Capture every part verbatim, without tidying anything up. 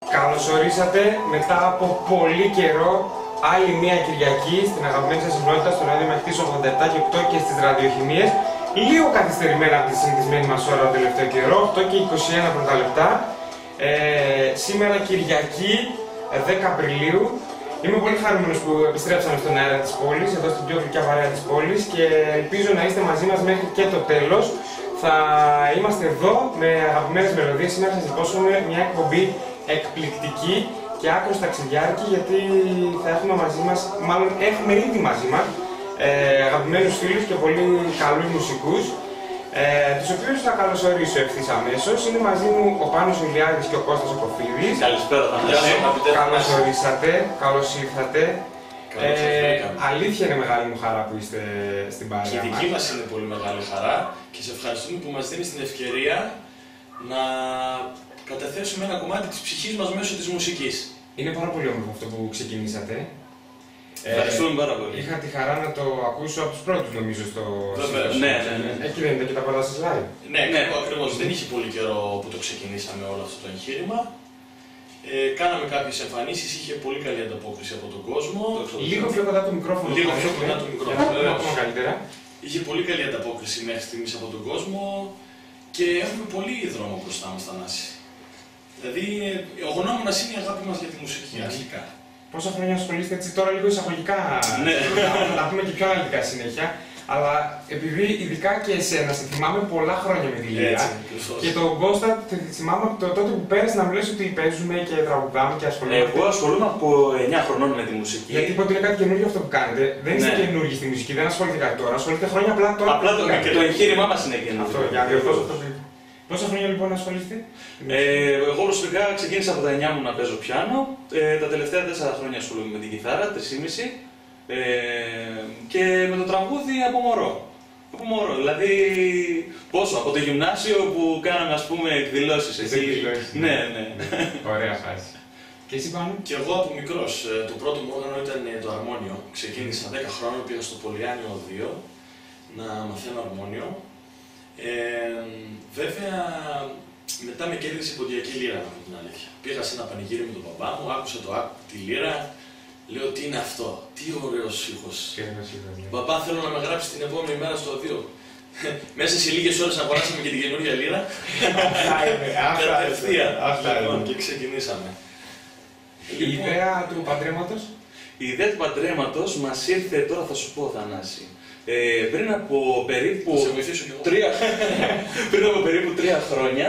Καλώς ορίσατε μετά από πολύ καιρό, άλλη μια Κυριακή στην αγαπημένη σας συχνότητα στο ράδιο Μαχητής ογδόντα επτά και οκτώ και στις ραδιοχημίες. Λίγο καθυστερημένα από τη συνηθισμένη μας ώρα το τελευταίο καιρό, οκτώ και είκοσι ένα πρώτα λεπτά. Ε, σήμερα Κυριακή δέκα Απριλίου. Είμαι πολύ χαρούμενος που επιστρέψαμε στον αέρα της πόλης, εδώ στην πιο γλυκιά παρέα της πόλης και ελπίζω να είστε μαζί μας μέχρι και το τέλος. Θα είμαστε εδώ με αγαπημένες μελωδίες. Σήμερα σας υπόσχομαι μια εκπομπή εκπληκτική και άκρως ταξιδιάρικη, γιατί θα έχουμε μαζί μας, μάλλον έχουμε ήδη μαζί μας, ε, αγαπημένους φίλους και πολύ καλούς μουσικούς, ε, τους οποίους θα καλωσορίσω ευθύς αμέσως. Είναι μαζί μου ο Πάνος Ηλιάδης και ο Κώστας ο Κοφίδης. Καλησπέρα, Θανάση. Καλώς ορίσατε, καλώς ήρθατε. Ε, αλήθεια είναι μεγάλη μου χαρά που είστε στην παρέα μας. Και η δική μας είναι πολύ μεγάλη χαρά και σε ευχαριστούμε που μας δίνεις την ευκαιρία να καταθέσουμε ένα κομμάτι της ψυχής μας μέσω της μουσικής. Είναι πάρα πολύ όμορφο αυτό που ξεκινήσατε. Ευχαριστούμε ε, πάρα πολύ. Είχα τη χαρά να το ακούσω από τους πρώτους, νομίζω, στο Βεβαίως. Ναι, ναι, ναι. Εκεί δεν είναι και τα πάντα σας live. Ναι, ναι, ακριβώς. Δεν είχε πολύ καιρό που το ξεκινήσαμε όλο αυτό το εγχείρημα. Ε, κάναμε κάποιες εμφανίσεις, είχε πολύ καλή ανταπόκριση από τον κόσμο. Λίγο πιο κοντά το μικρόφωνο. Λίγο πιο κοντά το μικρόφωνο. Ακόμα καλύτερα. Είχε πολύ καλή ανταπόκριση μέχρι στιγμής από τον κόσμο και έχουμε πολύ δρόμο μπροστά μας, Θανάση. Δηλαδή, ο γνώμονας είναι η αγάπη μας για τη μουσική, αρχικά. Πόσα χρόνια ασχολείστε έτσι, τώρα λίγο εισαγωγικά, ναι. να τα πούμε και πιο αναλυτικά συνέχεια. Αλλά επειδή ειδικά και εσένα, σε θυμάμαι πολλά χρόνια με τη Λύρα. Και τον Κώστα θυμάμαι από το τότε που πέρασε να μου λες ότι παίζουμε και τραγουδάμε και ασχολούμαστε. Εγώ ασχολούμαι από εννιά χρονών με τη μουσική. Γιατί είπα ότι είναι κάτι καινούργιο αυτό που κάνετε. Δεν είστε ναι. καινούργοι στη μουσική, δεν ασχοληθείτε τώρα. Ασχολείστε χρόνια απλά τώρα. Απλά το, και το εγχείρημά μας είναι καινούργιο. Αυτό, για να διορθώσω αυτό που είπα. Πόσα χρόνια λοιπόν ασχολείστε? Ε, εγώ προσωπικά ξεκίνησα από τα εννιά μου να παίζω πιάνο. Ε, τα τελευταία τέσσερα χρόνια ασχολούμαι με την κιθάρα, τρία και μισό. Ε, και με το τραγούδι από μωρό. Από μωρό, δηλαδή πόσο, από το γυμνάσιο που κάναμε ας πούμε εκδηλώσεις εκεί. Εκδηλώσεις. Ναι, ναι. Ωραία φάση. Και εσύ Πάνο? Και εγώ από μικρός, το πρώτο μου όργανο ήταν το αρμόνιο. Ξεκίνησα δέκα χρόνια, πήγα στο Πολυάνιο δύο να μαθαίνω αρμόνιο. Ε, βέβαια, μετά με κέρδισε η ποντιακή λύρα, από την αλήθεια. Πήγα σε ένα πανηγύρι με τον μπαμπά μου, άκουσα το άκου τη λύρα. Λέω, τι είναι αυτό, τι ωραίος ήχος. Ναι. Μπαμπά, θέλω να με γράψει την επόμενη μέρα στο δύο. Μέσα σε λίγες ώρες αγοράσαμε και την καινούργια λύρα. Αυτά είναι, κατευθείαν. Αυτά λοιπόν, είναι. και ξεκινήσαμε. Η λοιπόν, ιδέα του παντρέματος. Η ιδέα του παντρέματος μας ήρθε, τώρα θα σου πω, Θανάση. Ε, πριν από περίπου τρία, πριν από περίπου τρία χρόνια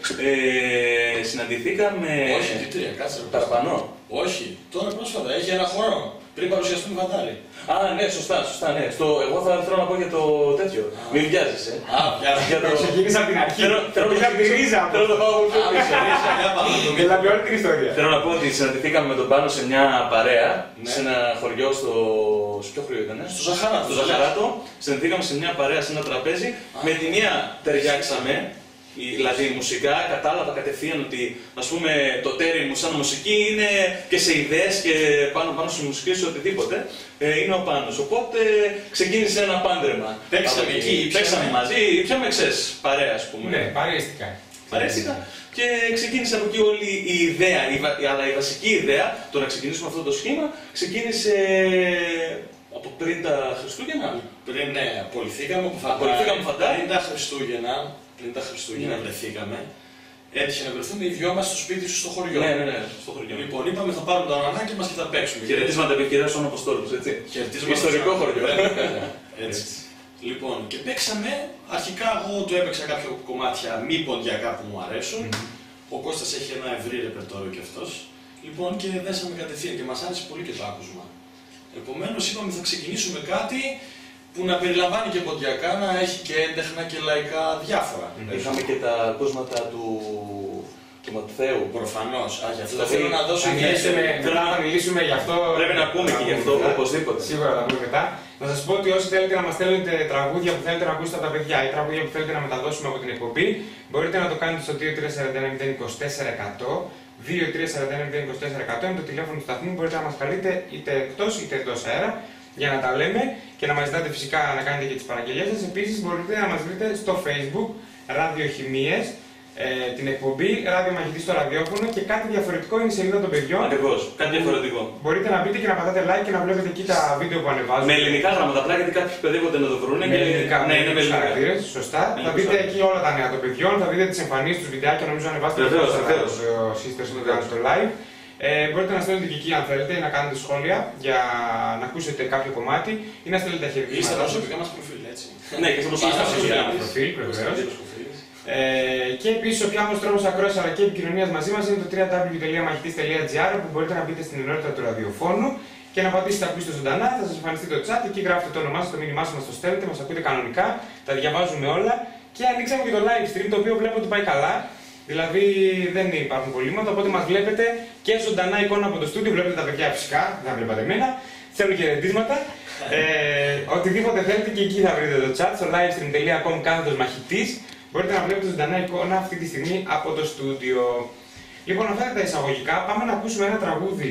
ε, συναντηθήκαμε. Όχι, τι τρία, κάτσε. Παραπανώ. Όχι, τώρα πρόσφατα, έχει ένα χρόνο. Πριν παρουσιαστούμε φαντάρι. Α, ναι, σωστά, σωστά, ναι. Στο, εγώ θα θέλω να πω για το τέτοιο. Α. Μην βιάζεσαι. Α, βιάζεσαι. Το ξεκίνησα από την αρχή. Θέλω να τη ρίζα. Θέλω να πάω πιο πίσω. Έλαβε όλη την ιστορία. Θέλω να πω ότι συναντηθήκαμε με τον Πάνο σε μια παρέα, σε ένα χωριό στο. Σε ποιο χωριό ήταν? Στο Ζαχαράτο. Στο Ζαχαράτο. Συναντηθήκαμε σε μια παρέα, σε ένα τραπέζι. Με τη μία ταιριάξαμε. Δηλαδή μουσικά, κατάλαβα κατευθείαν ότι ας πούμε το τέρι μου σαν μουσική είναι και σε ιδέες και πάνω πάνω στη μουσική σε οτιδήποτε ε, είναι ο Πάνος. Οπότε ξεκίνησε ένα πάντρεμα. Παίξαμε εκεί, παίξαμε μαζί, πιάμε ξέρεις, παρέα ας πούμε. Ναι, παρέστηκα. Παρέστηκα και ξεκίνησε από εκεί όλη η ιδέα, η, αλλά η βασική ιδέα, το να ξεκινήσουμε αυτό το σχήμα, ξεκίνησε από πριν τα Χριστούγεννα. Πριν, ναι, απολυθήκαμε από φαντάρι. Πριν τα Χριστούγεννα. Πριν τα Χριστούγεννα ναι. βρεθήκαμε, έτυχε να βρεθούμε οι δυο μας στο σπίτι σου στο χωριό. Ναι, ναι, ναι, στο χωριό. Λοιπόν, είπαμε θα πάρουμε το ανανάκι μας και θα παίξουμε. Χαιρετίσματα επικυρία στον Αποστόλους, έτσι. Χαιρετίσματα. Ιστορικό χωριό. Έτσι. Λοιπόν, και παίξαμε. Αρχικά εγώ του έπαιξα κάποια κομμάτια μη ποντιακά που μου αρέσουν. Mm-hmm. Ο Κώστας έχει ένα ευρύ ρεπερτόριο κι αυτός. Λοιπόν, και δέσαμε κατευθείαν και μας άρεσε πολύ και το άκουσμα. Επομένως, είπαμε θα ξεκινήσουμε κάτι που να περιλαμβάνει και ποντιακά, να έχει και έντεχνα και λαϊκά διάφορα. Mm-hmm. Είχαμε και τα ακούσματα του, του Ματθαίου. Προφανώς. Α, γι' αυτό το θέλω να δώσω ιδιαίτερη. Θέλω να μιλήσουμε γι' αυτό. Πρέπει να πούμε και γι' αυτό, οπωσδήποτε. Σίγουρα θα πούμε μετά. Να σας πω ότι όσοι θέλετε να μας στέλνετε τραγούδια που θέλετε να ακούσετε από τα παιδιά ή τραγούδια που θέλετε να μεταδώσουμε από την εκπομπή, μπορείτε να το κάνετε στο δύο τρία τέσσερα ένα μηδέν δύο τέσσερα εκατό. δύο τρία τέσσερα ένα μηδέν δύο τέσσερα εκατό είναι το τηλέφωνο του σταθμού. Μπορείτε να μας καλείτε είτε εκτός είτε εντός αέρα για να τα λέμε και να μας ζητάτε φυσικά να κάνετε και τις παραγγελίες σας. Επίσης μπορείτε να μας βρείτε στο Facebook Ραδιοχημίες ε, την εκπομπή Ράδιο Μαχητής στο ραδιόφωνο και κάτι διαφορετικό είναι η σελίδα των παιδιών. Ακριβώς, κάτι διαφορετικό. Μπορείτε να μπείτε και να πατάτε like και να βλέπετε εκεί τα βίντεο που ανεβάζουν. Με ελληνικά γράμματα, απλά γιατί κάποιοι παιδεύονται να το βρουν. Με ελληνικά, ναι, είναι με ελληνικά χαρακτήρες, σωστά. Θα δείτε εκεί όλα τα νέα των παιδιών, θα δείτε τις εμφανίσεις, τους βιντεάκια, νομίζω ανεβάστε το σύστερ στο κάνετε στο live. Ε, μπορείτε να στέλνετε και εκεί αν θέλετε ή να κάνετε σχόλια για να ακούσετε κάποιο κομμάτι ή να στέλνετε τα χέρια. Ή στα προσωπικά μας προφίλ, έτσι. Ναι, και στα προσωπικά μας προφίλ, βεβαίως. Ε, και επίσης ο πιο άμεσος τρόπος ακρόασης αλλά και επικοινωνίας μαζί μας είναι το double-u double-u double-u τελεία μαχητής τελεία gr όπου μπορείτε να μπείτε στην ενότητα του ραδιοφώνου και να πατήσετε ακούσετε ζωντανά, θα σας εμφανιστεί το chat, εκεί γράφετε το όνομά σας, το μήνυμά σας, μας το στέλνετε, μας ακούτε κανονικά, τα διαβάζουμε όλα και ανοίξαμε και το live stream το οποίο βλέπω ότι πάει καλά. Δηλαδή δεν υπάρχουν κολλήματα, οπότε μας βλέπετε και ζωντανά εικόνα από το στούντιο, βλέπετε τα παιδιά φυσικά, δεν βλέπατε εμένα, θέλω χαιρετίσματα. ε, οτιδήποτε θέλετε και εκεί θα βρείτε το chat, στο livestream τελεία com κάθετος μαχητής. Μπορείτε να βλέπετε ζωντανά εικόνα αυτή τη στιγμή από το στούντιο. Λοιπόν, αυτά είναι τα εισαγωγικά. Πάμε να ακούσουμε ένα τραγούδι,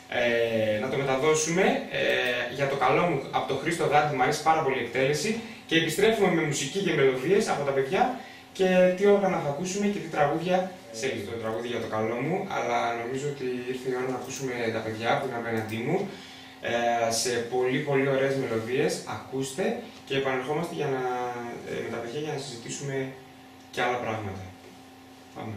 ε, να το μεταδώσουμε ε, για το καλό μου από το Χρήστο Δάντη, μου αρέσει πάρα πολύ η εκτέλεση. Και επιστρέφουμε με μουσική και μελωδίες από τα παιδιά και τι όργανα θα ακούσουμε και τι τραγούδια. Σε το τραγούδι για το καλό μου, αλλά νομίζω ότι ήρθε η ώρα να ακούσουμε τα παιδιά που είναι απέναντί μου ε, σε πολύ πολύ ωραίες μελωδίες. Ακούστε και επανερχόμαστε για να, ε, με τα παιδιά για να συζητήσουμε και άλλα πράγματα. Πάμε.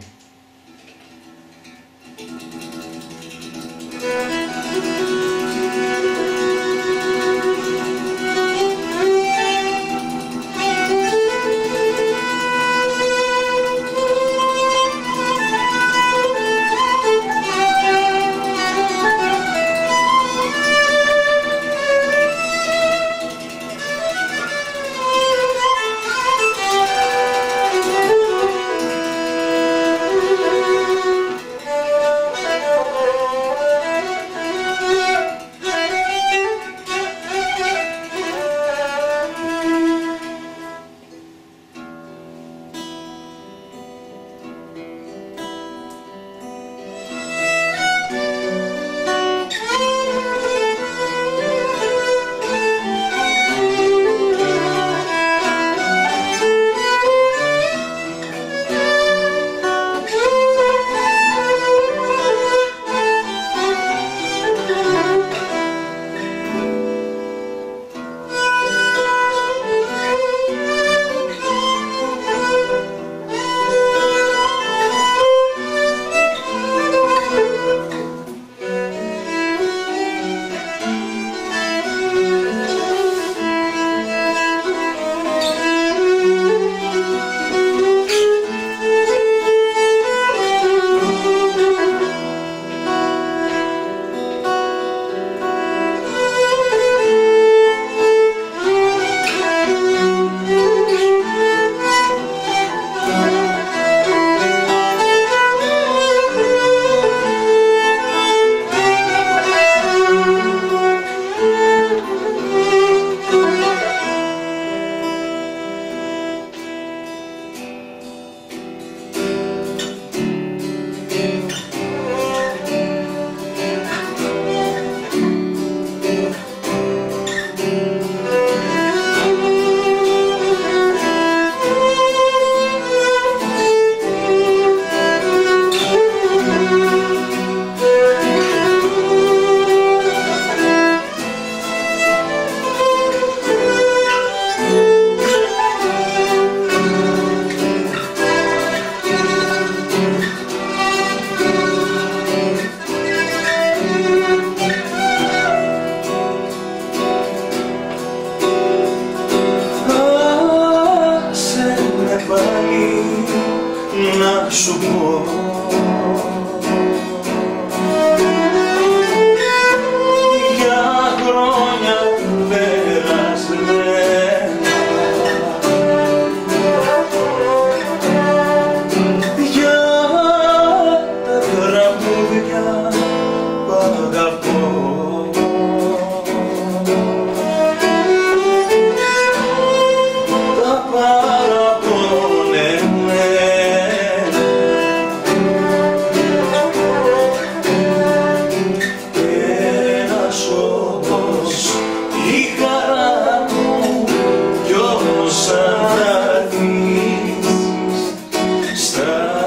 Stop.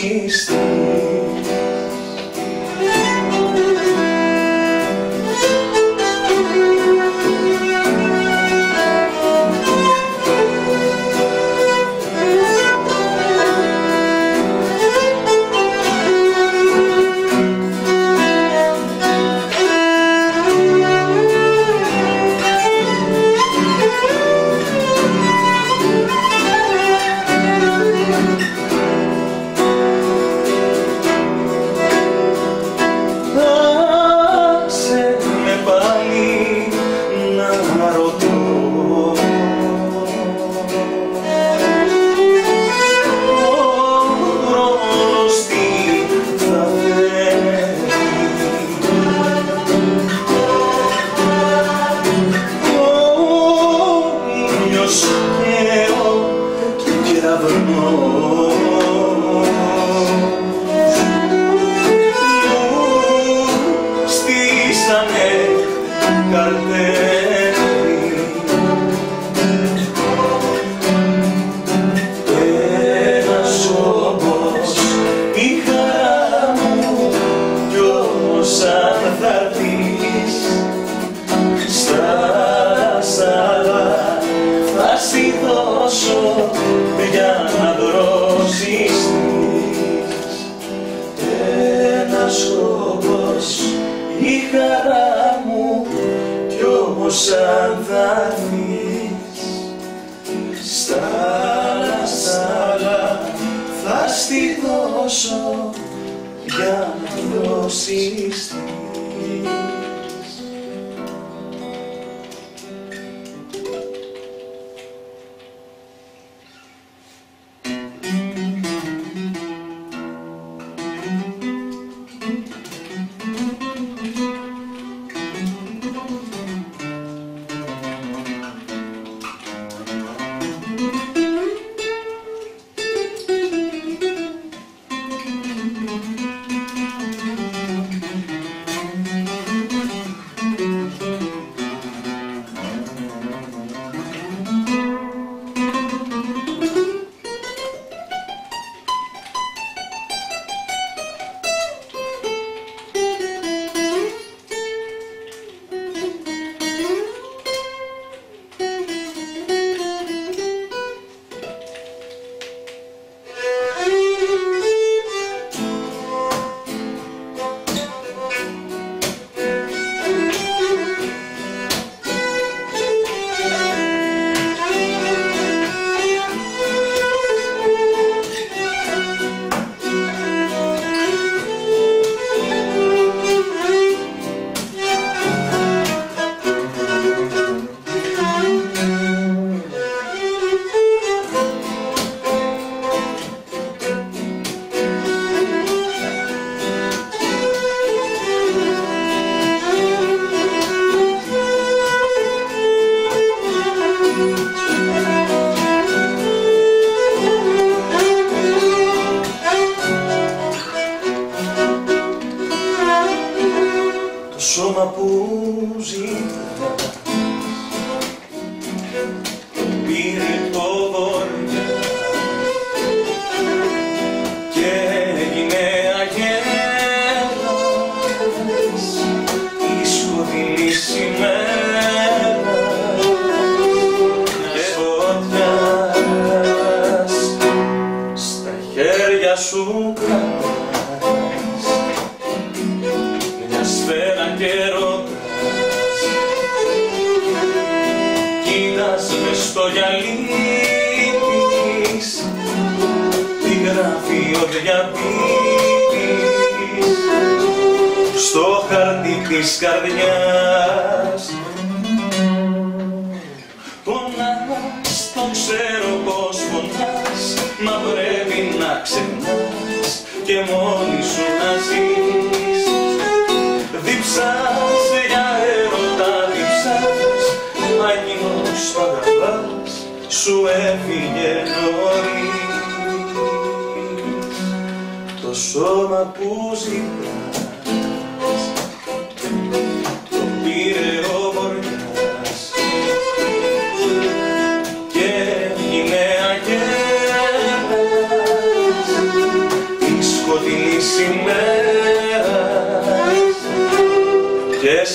δώσεις της.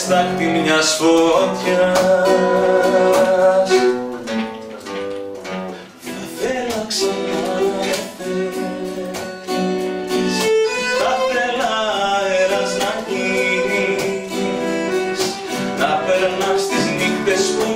στάχτη μιας φωτιάς. Θα θέλα ξανά με θες, θα θέλα αέρας να γίνεις, να περνάς τις νύχτες που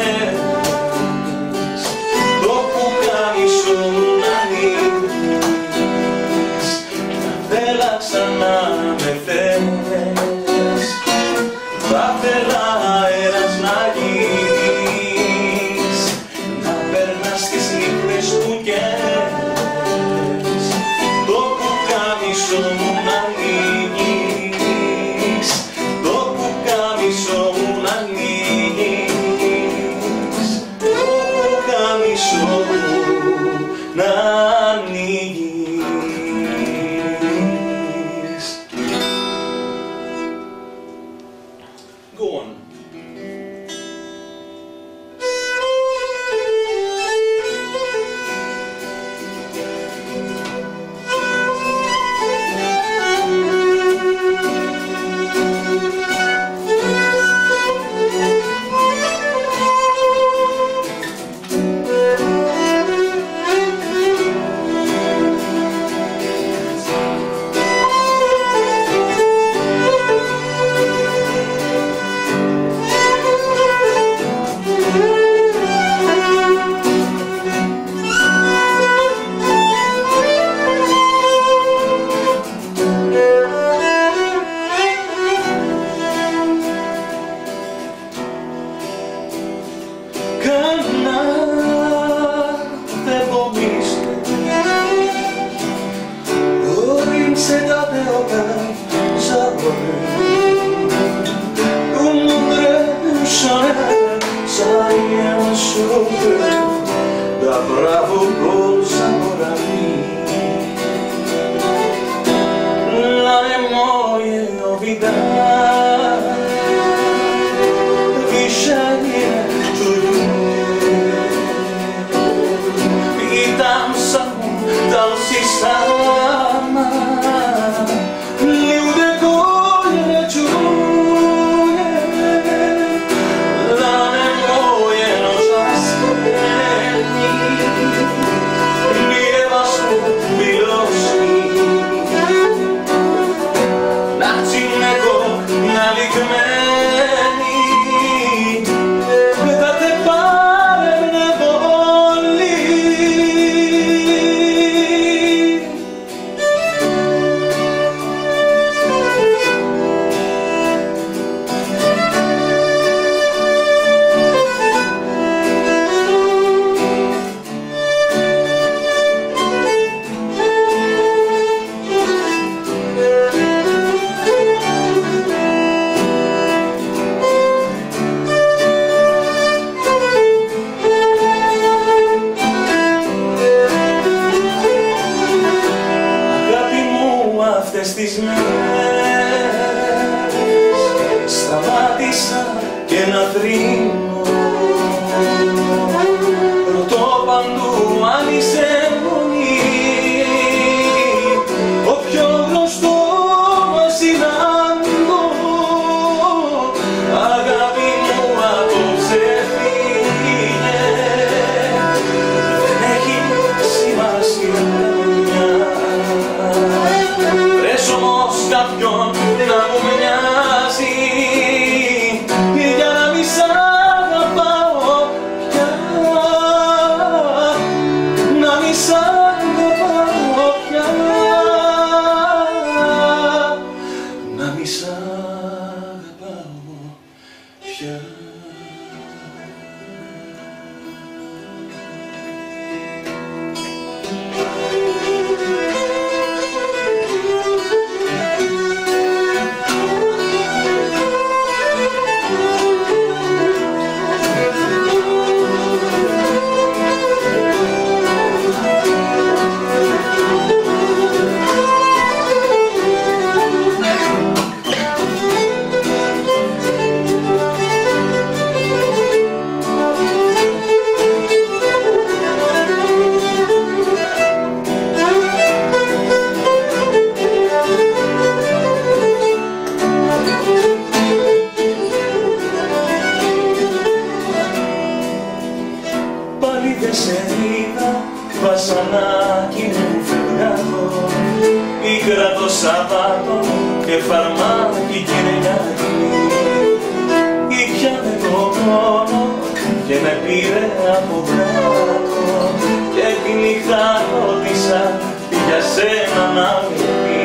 καίες, το πουκάμισο μου να ανοίγεις. Θα θέλα ξανά με θες, θα θέλα αέρας να γίνεις, να περνάς τις νύχτες που καίες, το πουκάμισο μου να ανοίγεις, το πουκάμισο μου να ανοίγεις, το πουκάμισο μου να ανοίγεις. Go on. Da bravo cosa morami, la memoria novidad, вещание чудное, и там сам, там си сама, люди горе чує, la memoria nos ascolteni, lieva su bilosi, nacinnego nalikmeni, da te pare ne voli. Αυτές τις μέρες σταμάτησα και να θρηνώ, ρωτώ παντού αν είσαι μόνη, ο πιο γνωστό μας συναντώ. Αγάπη μου απόψε φύγε, δεν έχει σημασία καμιά. Βρες όμως κάποιον να μου μοιάζει, για να μη σ' αγαπάω πια, να μη σ' αγαπάω πια, να μη σ' αγαπάω πια. βασανά κι είναι μου φευγάτο, πίκρα το Σαββάτο και φαρμάκι Κυριακή. Ήπιανε το χρόνο και με πήρε από κάτω και τη νύχτα ρώτησα τι για σένα να μου πει.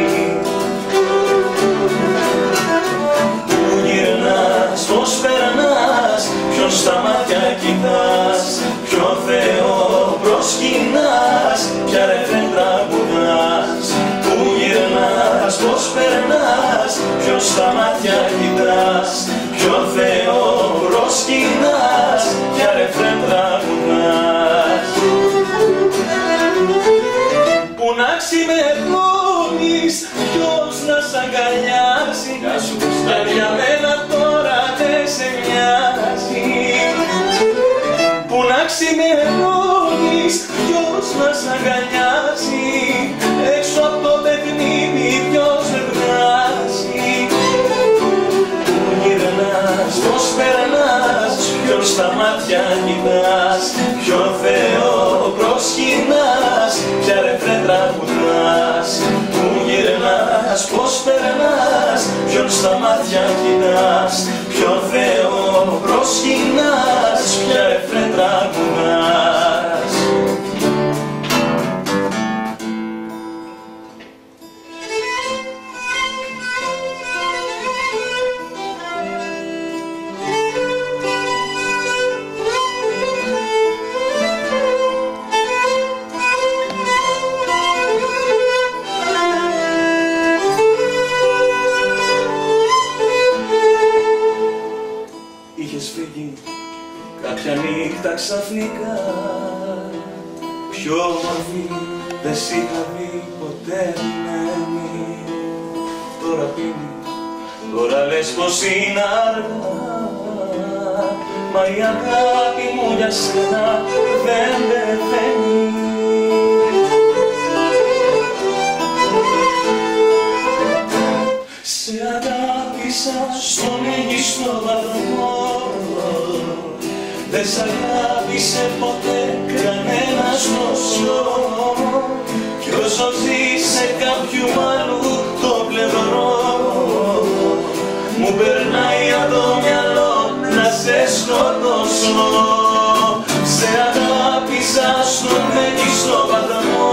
Πού γυρνάς, πώς περνάς, ποιον στα μάτια κοιτάς, ποιο Θεό προσκυνάς, ποια ρεφρέν τραγουδάς. Πού γυρνάς, πώς περνάς, ποιον στα μάτια κοιτάς, ποιο Θεό προσκυνάς, ποια ρεφρέν τραγουδάς. Που να ξημερώνεις, ποιος να σ' αγκαλιάσει, τα για μένα τώρα δεν σε νοιάζει. Που να ξημερώνεις, ποιος να σ' αγκαλιάσει, έξω από το παιχνίδι ποιος με βγάζει. Πού γυρνάς, πώς περνάς, ποιον στα μάτια κοιτάς, ποιο Θεό προσκυνάς, ποια ρεφρέν τραγουδάς. Πού γυρνάς, πώς περνάς, ποιον στα μάτια κοιτάς, ποιο Θεό προσκυνάς, ποια ρεφρέν τραγουδάς. Είχες φύγει κάποια νύχτα ξαφνικά, πιο όμορφη δεν σ' είχα δει ποτέ μένει. Τώρα πίνεις, τώρα λες πως είναι αργά, μα η αγάπη μου για σένα δεν πεθαίνει. Σε αγάπησα στο μέγιστο βαθμό, δεν σ' αγάπησε ποτέ κανένας τόσο. Κι όσο ζεις σε κάποιου άλλου το πλευρό, μου περνάει από το μυαλό να σε σκοτώσω. Σε αγάπησα στο μέγιστο βαθμό,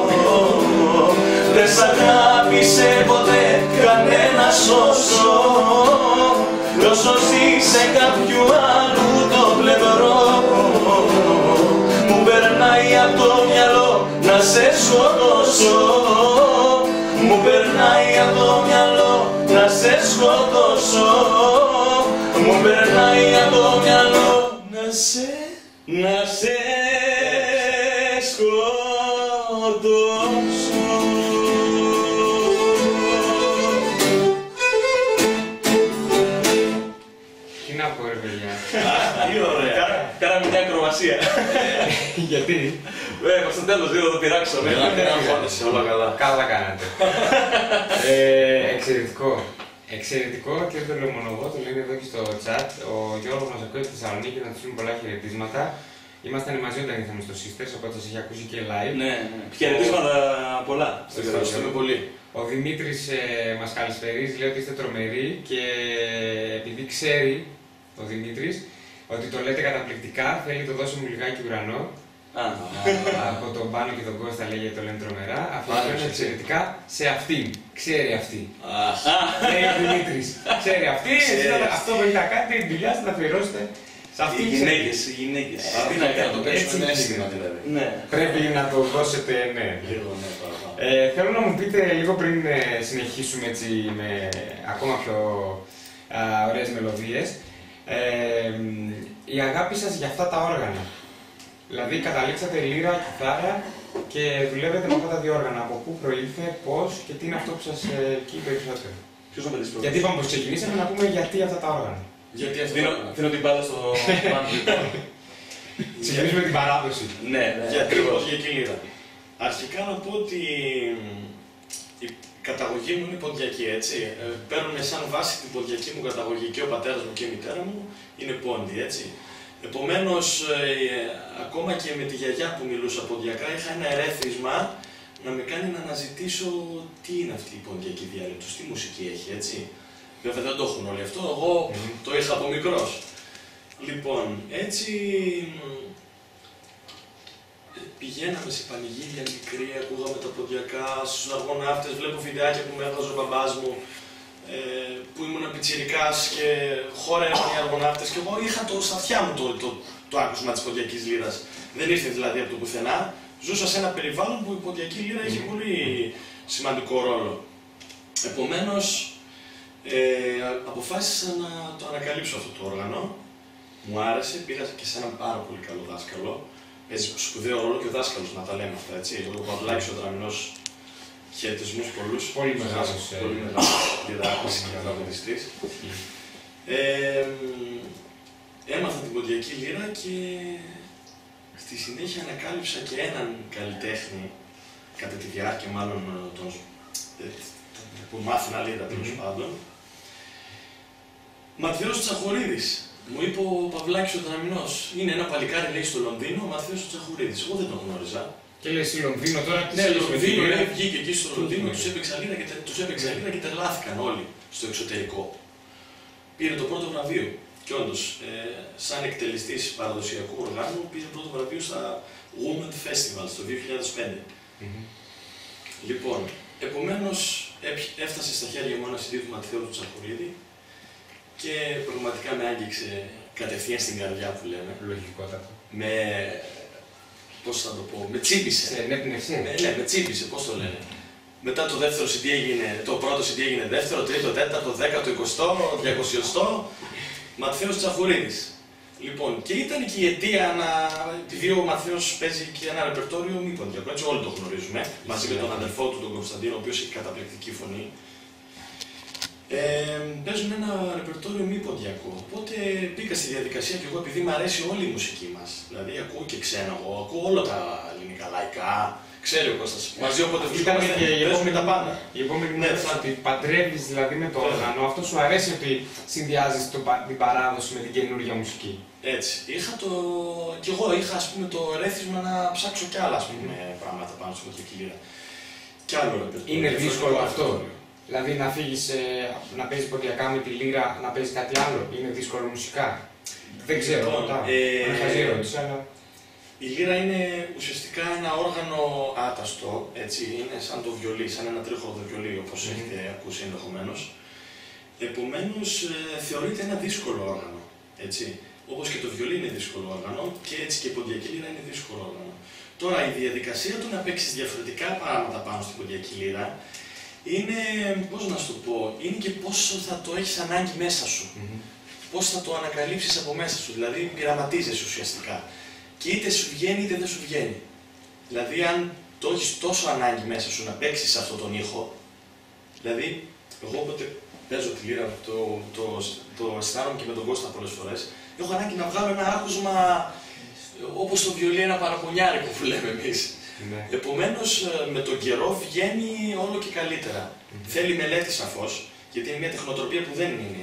δεν σ' αγάπησε ποτέ κανένας όσο. Κι όσο ζεις σε κάποιου άλλου το πλευρό, μου περνάει από το μυαλό να σε σκοτώσω. Μου περνάει από το μυαλό να σε σκοτώσω. Μου περνάει από το μυαλό να σε, να σε σκοτώσω. Τι να πω ρε παιδιά. Τι ωραία. Κάναμε μια ακροβασία. Γιατί? Βέβαια, στο τέλος δύο το πειράξαμε. Δεν αγχώνεσαι, όλα καλά. Καλά κάνατε. ε, εξαιρετικό. Εξαιρετικό και δεν το λέω μόνο εγώ, το λένε εδώ και στο chat. Ο Γιώργος μας ακούει στη Θεσσαλονίκη, να του στείλουμε πολλά χαιρετίσματα. Ήμασταν μαζί όταν ήρθαμε στο Sisters, οπότε σας έχει ακούσει και live. Ναι, ναι. Χαιρετίσματα πολλά. Ευχαριστούμε πολύ. Ο Δημήτρης ε, μας καλησπερίζει, λέει ότι είστε τρομεροί και επειδή ξέρει ο Δημήτρης ότι το λέτε καταπληκτικά, θέλει το δώσω μου λιγάκι ουρανό. Α, από τον Πάνο και τον Κώστα λέει γιατί το λένε τρομερά. Αυτό το λένε εξαιρετικά σε αυτήν. Ξέρει αυτή. Λέει ο Δημήτρης. Ξέρει αυτή, εσείς αυτό που έχετε κάνει, την δουλειά σας να αφιερώσετε σε αυτήν. οι γυναίκες, οι γυναίκες. Τι να κάνω, το παίξουμε με αίσθημα δηλαδή. Ναι. Πρέπει να το δώσετε, ναι. Λίγο, ναι, παραπάνω. Ε, θέλω να μου πείτε λίγο πριν ε, συνεχίσουμε έτσι με ακόμα πιο α, ωραίες μελωδίες, ε, η αγάπη σας για αυτά τα όργανα. Δηλαδή καταλήξατε λύρα, κιθάρα και δουλεύετε με αυτά τα δύο όργανα. Από πού προήλθε, πώς και τι είναι αυτό που σας ε, καίει περισσότερο. Ποιος να πετύχει πρώτος? Γιατί είπαμε πως ξεκινήσαμε να πούμε γιατί αυτά τα όργανα. Γιατί αυτό Δίνω, δίνω την μπάλα στο πάνω. Ξεκινήσουμε την παράδοση. Ναι, ναι. Γιατί η Κιλίδα. Αρχικά να πω ότι η καταγωγή μου είναι ποντιακή, έτσι. Ε, παίρνουμε σαν βάση την ποντιακή μου καταγωγή και ο πατέρας μου και η μητέρα μου είναι πόντι, έτσι. Επομένως, ε, ακόμα και με τη γιαγιά που μιλούσα ποντιακά, είχα ένα ερέθισμα να με κάνει να αναζητήσω τι είναι αυτή η ποντιακή διάλεκτος, τι μουσική έχει, έτσι. Βέβαια δεν το έχουν όλοι αυτό, εγώ mm. το είχα από μικρός. Λοιπόν, έτσι πηγαίναμε σε πανηγύρια μικρή, ακούγαμε τα ποντιακά, στους αργοναύτες, βλέπω βιντεάκια που με έβαζε ο μπαμπάς μου, ε, που ήμουν πιτσιρικάς και χόρευαν οι αργοναύτες και εγώ είχα το στα αυτιά μου το, το, το, το άκουσμα της ποντιακής λύρας. Δεν ήρθε δηλαδή από το πουθενά. Ζούσα σε ένα περιβάλλον που η ποντιακή λύρα είχε πολύ σημαντικό ρόλο. Επομένως, ε, αποφάσισα να το ανακαλύψω αυτό το όργανο. Μου άρεσε, πήγα και σε έναν πάρα πολύ καλό δάσκαλο. Παίζει σπουδαίο ρόλο και ο δάσκαλος, να τα λέμε αυτά, έτσι. Ο Παυλάκης ο Δραμηνός, χαιρετισμούς πολλούς. Πολύ μεγάλος. Πολύ μεγάλος διδάκτης και καθοδιστής. Ε, έμαθα την ποντιακή λύρα και στη συνέχεια ανακάλυψα και έναν καλλιτέχνη, κατά τη διάρκεια μάλλον τον, που μάθαινα λύρα τέλος πάντων. Ματθαίος Τσαχουρίδης. Μου είπε ο Παυλάκης ο Δραμηνός. Είναι ένα παλικάρι, λέει, στο Λονδίνο, ο Ματθαίος Τσαχουρίδης. Εγώ δεν τον γνώριζα. Και λέει στη Λονδίνο τώρα. Ναι, Λονδίνο, ναι, βγήκε εκεί στο Λονδίνο, τους έπαιξα λύρα και, τους έπαιξα λύρα και τρελάθηκαν όλοι στο εξωτερικό. Πήρε το πρώτο βραβείο. Και όντως, ε, σαν εκτελεστής παραδοσιακού οργάνου, πήρε πρώτο βραβείο στα Women Festivals το δύο χιλιάδες πέντε. Mm-hmm. Λοιπόν, επομένως έφτασε στα χέρια μου ένα σι ντι του Ματθαίου του Τσαχουρίδη και πραγματικά με άγγιξε κατευθείαν στην καρδιά που λέμε. Λογικότατο. Με, πώς θα το πω, με τσίπησε. Σε ενέπνευσε. Ναι, ναι, με τσίπησε, πώς το λένε. Μετά το δεύτερο σι ντι έγινε, το πρώτο σι ντι έγινε δεύτερο, τρίτο, τέταρτο, δέκατο, εικοστό, διακοσιοστό. Ματθαίος Τσαχουρίδης. Λοιπόν, και ήταν και η αιτία να. Επειδή ο Ματθαίος παίζει και ένα ρεπερτόριο μη ποντιακό, έτσι όλοι το γνωρίζουμε. Μαζί με τον αδερφό του, τον Κωνσταντίνο, ο οποίος έχει καταπληκτική φωνή. Ε, παίζουν ένα ρεπερτόριο μη ποντιακό. Οπότε μπήκα στη διαδικασία και εγώ, επειδή μου αρέσει όλη η μουσική μας. Δηλαδή, ακούω και ξένα εγώ, ακούω όλα τα ελληνικά λαϊκά. Ξέρει ο Κώστας. Μαζί όποτε βρισκόμαστε και παίζουμε τα πάντα. Η επόμενη μέρα θα ότι παντρεύεις δηλαδή με το όργανο. Αυτό σου αρέσει ότι συνδυάζεις το, την παράδοση με την καινούργια μουσική. Έτσι. Είχα το... Κι εγώ είχα ας πούμε το ερέθισμα να ψάξω κι άλλα ας πούμε, mm. πράγματα πάνω στην ποντιακή λύρα. Κι άλλο ρεπερτόριο. Είναι δύσκολο αυτό. Δηλαδή να φύγεις, να παίζεις ποντιακά με τη λύρα, να παίζεις κάτι άλλο. Είναι δύσκολο μουσικά. Δεν ξέρω. Είναι χαζή ερώτηση, αλλά. Η λύρα είναι ουσιαστικά ένα όργανο άταστο, έτσι, είναι σαν το βιολί, σαν ένα τρίχορδο βιολί, όπως mm. έχετε ακούσει ενδεχομένως. Επομένως, ε, θεωρείται ένα δύσκολο όργανο, έτσι. Όπως και το βιολί είναι δύσκολο όργανο, και έτσι και η ποντιακή λύρα είναι δύσκολο όργανο. Τώρα, η διαδικασία του να παίξεις διαφορετικά πράγματα πάνω στην ποντιακή λύρα είναι, πώς να σου το πω, είναι και πόσο θα το έχεις ανάγκη μέσα σου. Mm. Πώς θα το ανακαλύψεις από μέσα σου, δηλαδή πειραματίζεσαι ουσιαστικά. Και είτε σου βγαίνει είτε δεν σου βγαίνει. Δηλαδή, αν το έχεις τόσο ανάγκη μέσα σου να παίξεις αυτόν τον ήχο, δηλαδή, εγώ όποτε παίζω τη λύρα, το, το, το, το αισθάνομαι και με τον Κώστα πολλές φορές, έχω ανάγκη να βγάλω ένα άκουσμα όπως το βιολί, ένα παραπονιάρικο που λέμε εμείς. Ναι. Επομένως, με τον καιρό βγαίνει όλο και καλύτερα. Mm-hmm. Θέλει μελέτη σαφώς, γιατί είναι μια τεχνοτροπία που δεν είναι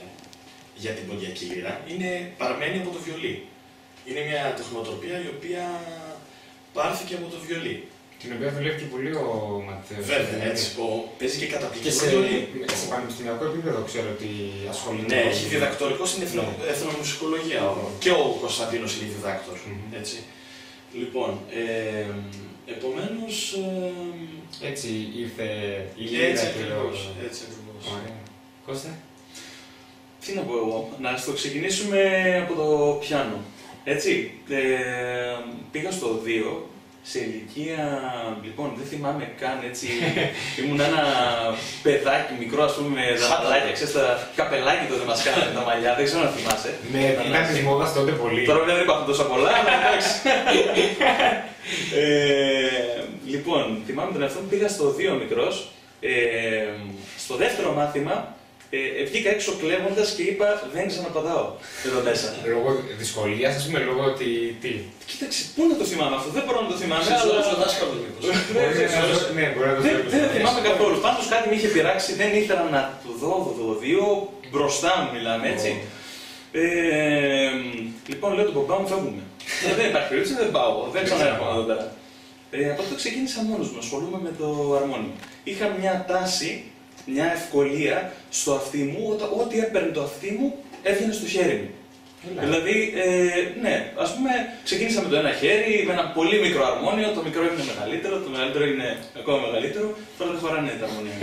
για την ποντιακή λύρα, είναι, παραμένει από το βιολί. Είναι μια τεχνοτροπία η οποία πάρθηκε από το βιολί. Την οποία δουλεύει και πολύ ο Ματθαίος. Βέβαια, έτσι. Ο... Παίζει και καταπληκτικό και σε, βιολί. Σε πανεπιστημιακό επίπεδο ξέρω ότι ασχολείται. Ναι, έχει διδακτορικό στην εθνο... ναι. εθνομουσικολογία. Και ο Κωνσταντίνος είναι διδάκτορ. Mm-hmm. Έτσι. Λοιπόν, ε, επομένως. Ε, έτσι ήρθε η λύρα. Έτσι ακριβώς. Έτσι ακριβώς. Ωραία. Κώστα. Τι να πω εγώ, να στο ξεκινήσουμε από το πιάνο. Έτσι, ε, πήγα στο δύο, σε ηλικία, λοιπόν, δεν θυμάμαι καν, έτσι, ήμουν ένα παιδάκι μικρό, ας πούμε, με δαχτυλάκια, ξέρεις, τα καπελάκι τότε μας κάνανε τα μαλλιά, δεν ξέρω να θυμάσαι. Ναι, ήταν της μόδας τότε πολύ. Τώρα δεν υπάρχουν τόσα πολλά, αλλά εντάξει. ε, λοιπόν, θυμάμαι τον εαυτό μου, πήγα στο δύο μικρός, ε, στο δεύτερο μάθημα, Ε, βγήκα έξω κλέβοντας και είπα δεν ξαναπατάω εδώ μέσα. Λόγω δυσκολίας, ας πούμε, λόγω ότι. Τι. Κοίταξε, πού να το θυμάμαι αυτό, δεν μπορώ να το θυμάμαι. Δεν ξέρω, ο δάσκαλος μήπως. Δεν θυμάμαι καθόλου. Πάντως κάτι με είχε πειράξει, δεν ήθελα να το δω το δύο, μπροστά μου μιλάμε έτσι. Ε, λοιπόν, λέω τον παπά μου, φεύγουμε. Δεν υπάρχει περίπτωση, δεν πάω. Δεν ξαναέρχομαι εδώ πέρα. Ε, από αυτό ξεκίνησα μόνος μου, ασχολούμαι με το αρμόνιο. Είχα μια τάση, μια ευκολία στο αυτί μου, ό,τι έπαιρνε το αυτί μου έβγαινε στο χέρι μου. Έλα. Δηλαδή, ε, ναι, ας πούμε, ξεκίνησα με το ένα χέρι, με ένα πολύ μικρό αρμόνιο, το μικρό είναι μεγαλύτερο, το μεγαλύτερο είναι ακόμα μεγαλύτερο, τώρα δεν χωράνε τα αρμόνια.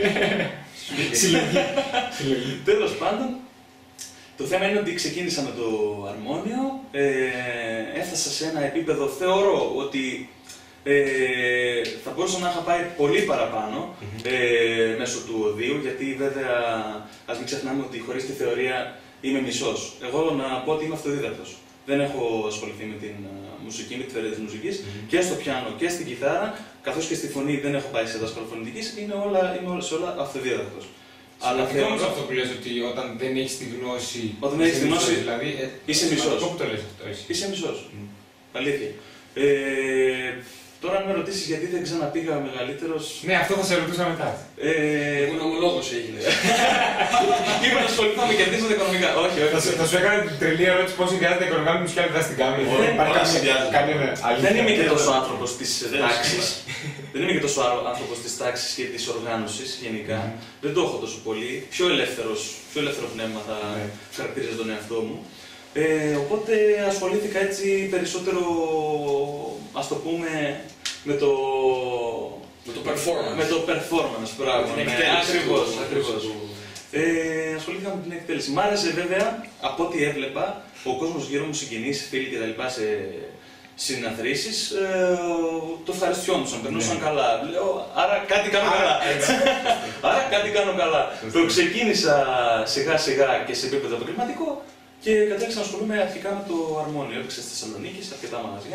Συλλογή. Τέλος πάντων, το θέμα είναι ότι ξεκίνησα με το αρμόνιο, ε, έφτασα σε ένα επίπεδο, θεωρώ ότι ε, θα μπορούσα να είχα πάει πολύ παραπάνω mm-hmm. ε, μέσω του οδείου, γιατί βέβαια ας μην ξεχνάμε ότι χωρίς τη θεωρία είμαι μισός. Εγώ να πω ότι είμαι αυτοδίδακτος. Δεν έχω ασχοληθεί με την uh, μουσική, με τη θεωρία της μουσικής mm-hmm. και στο πιάνο και στην κιθάρα, καθώς και στη φωνή δεν έχω πάει σε δάσκαλο φωνητικής, είναι όλα, είμαι όλα, σε όλα αυτοδίδακτος. Αλλά αυτό όμως αυτό που λες ότι όταν δεν έχεις τη γνώση. Όταν δεν έχεις τη γνώση, δηλαδή, ε, είσαι μισός. Πού το λες αυτό, εσύ. Είσαι μισός. Mm. Αλήθεια. Ε, τώρα, αν με ρωτήσεις γιατί δεν ξαναπήγα μεγαλύτερος. Ναι, αυτό θα σε ρωτούσα μετά. Ε, Οικονομολόγος έγινες. Είπα να ασχοληθώ με κερδίζω τα οικονομικά. Όχι, όχι. Θα, θα σου έκανε την τρελή ερώτηση πώς συνδυάζεται οικονομικά με μουσική, αλλά δεν στην κάνει. Δεν είμαι και τόσο άνθρωπος της τάξης. Δεν είμαι και τόσο άνθρωπος της τάξης και της οργάνωσης γενικά. Δεν το έχω τόσο πολύ. Πιο ελεύθερος, πιο ελεύθερο πνεύμα θα χαρακτηρίζω τον εαυτό μου. Ε, οπότε ασχολήθηκα έτσι περισσότερο, ας το πούμε, με το... Με το performance. Με το performance, πράγμα. Την εκτέλεση. Ακριβώς, ακριβώς. Ε, ασχολήθηκα με την εκτέλεση. Μ' άρεσε βέβαια, από ό,τι έβλεπα, ο κόσμος γύρω μου, συγκινείς, φίλοι κτλ. Σε συναθρήσεις, ε, το ευχαριστιόντουσαν, περνούσαν ναι. καλά. Λέω, άρα κάτι κάνω καλά. άρα κάτι κάνω καλά. Το ξεκίνησα σιγά σιγά και σε επίπεδο επαγγελματικό και κατέληξα να ασχολούμαι αρχικά με το αρμόνιο. Έπαιξα στη Θεσσαλονίκη, σε αρκετά μαγαζιά.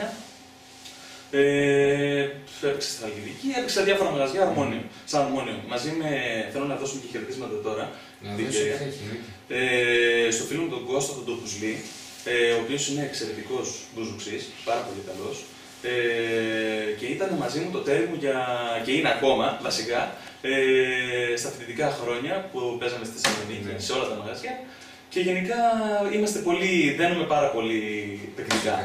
Ε, έπαιξα στη Χαλκιδική, έπαιξα διάφορα μαγαζιά αρμόνιο, σαν αρμόνιο. Μαζί με, θέλω να δώσουμε και χαιρετίσματα τώρα, ε, στο φίλο μου τον Κώστα τον Τοπουσλή, ε, ο οποίος είναι εξαιρετικός μπουζουξής, πάρα πολύ καλός. Ε, και ήταν μαζί μου το τέρι μου για, και είναι ακόμα βασικά, ε, στα φοιτητικά χρόνια που παίζαμε στη Θεσσαλονίκη, mm. σε όλα τα μαγαζιά. Και γενικά είμαστε πολύ, δένουμε πάρα πολύ τεχνικά.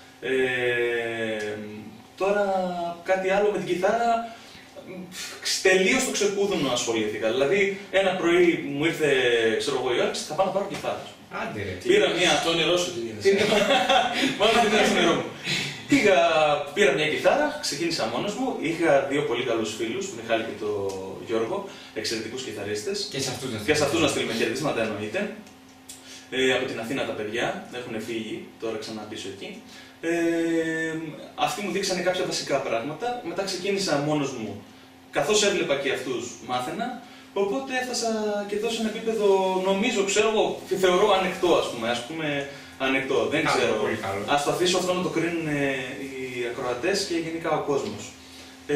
Ε, τώρα κάτι άλλο με την κιθάρα, τελείως το ξεκούδουνο ασχολήθηκα. Δηλαδή ένα πρωί μου ήρθε, ξέρω εγώ, η ώρα, θα πάω να πάρω κιθάρα. Άντε ρε. Πήρα μια... Το όνειρό σου την είδες. Μάλλον την είδα στο όνειρό μου. Πήγα, πήρα μια κιθάρα, ξεκίνησα μόνος μου. Είχα δύο πολύ καλούς φίλους, τον Μιχάλη και τον Γιώργο, εξαιρετικούς κιθαρίστες. Και σε αυτούς να, και σε αυτούς να στείλουμε χαιρετίσματα εννοείται. Ε, από την Αθήνα τα παιδιά, έχουν φύγει τώρα ξανά πίσω εκεί. Ε, αυτοί μου δείξανε κάποια βασικά πράγματα, μετά ξεκίνησα μόνος μου. Καθώς έβλεπα και αυτούς μάθαινα, οπότε έφτασα και εδώ σε ένα επίπεδο, νομίζω, ξέρω εγώ, θεωρώ ανεκτό, ας πούμε, ας πούμε ανεκτό, δεν Ά, ξέρω. πολύ καλό. Ας το αφήσω αυτό να το κρίνουν οι ακροατές και γενικά ο κόσμος. Ε,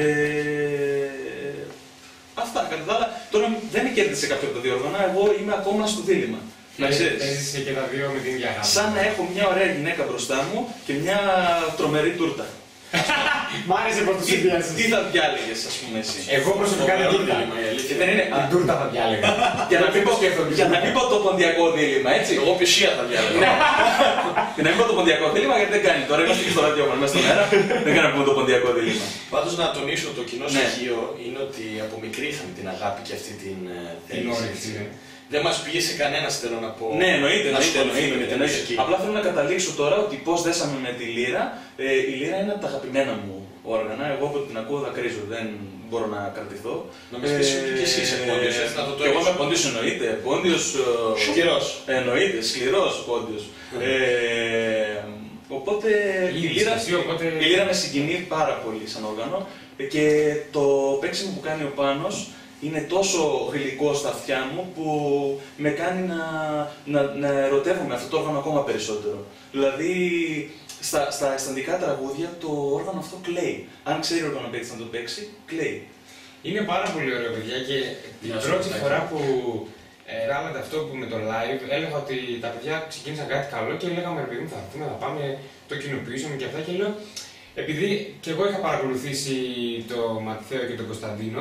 αυτά, κατά τα άλλα, τώρα δεν με κέρδισε κάποιο από τα δύο όργανα, εγώ είμαι ακόμα στο δίλημμα. Να ξέρεις. Έζησε και τα δύο με την ίδια αγάπη. Σαν να έχω μια ωραία γυναίκα μπροστά μου και μια τρομερή τούρτα. Μ' άρεσε πως το συνδυάζεις. Τι θα διάλεγες, ας πούμε, εσύ. Εγώ προσωπικά δεν κοίτα. Δεν είναι. Την τούρτα θα διάλεγα. Για να μην πω το ποντιακό δίλημμα, έτσι. Εγώ πισία θα διάλεγα. Για να μην πω το ποντιακό δίλημμα, γιατί δεν κάνει. Τώρα είμαστε και στο ραδιόφωνο μέσα στον αέρα. Δεν κάνουμε το ποντιακό δίλημμα. Πάντως να τονίσω το κοινό στοιχείο είναι ότι από μικρή είχαμε την αγάπη και αυτή την θέληση. Δεν μας πίεσε κανένας, θέλω να πω. Ναι, εννοείται, να εννοείται, εννοείται, με την εννοείται. μουσική. Απλά θέλω να καταλήξω τώρα ότι πώς δέσαμε με τη λύρα. Ε, η λύρα είναι από τα αγαπημένα μου όργανα. Εγώ που την ακούω δακρύζω, δεν μπορώ να κρατηθώ. Να μας πεις ότι και εσύ είσαι πόντιος, έτσι να το το Και εγώ είμαι πόντιος, εννοείται. Πόντιος. Σκληρός. Εννοείται, σκληρός πόντιος. ε, οπότε η λύρα, οπότε... η λύρα με συγκινεί πάρα πολύ σαν όργανο. Και το παίξιμο που κάνει ο Πάνος είναι τόσο γλυκό στα αυτιά μου που με κάνει να, να, να ερωτεύομαι αυτό το όργανο ακόμα περισσότερο. Δηλαδή, στα, στα αισθαντικά τραγούδια το όργανο αυτό κλαίει. Αν ξέρει ο οργανοπαίκτης να το παίξει, κλαίει. Είναι πάρα πολύ ωραίο, παιδιά, και την πρώτη φορά που ε, κάνατε αυτό που με το live, έλεγα ότι τα παιδιά ξεκίνησαν κάτι καλό και λέγαμε ρε παιδί μου, θα έρθουμε, θα πάμε, το κοινοποιήσουμε και αυτά και λέω, επειδή και εγώ είχα παρακολουθήσει το Ματθαίο και τον Κωνσταντίνο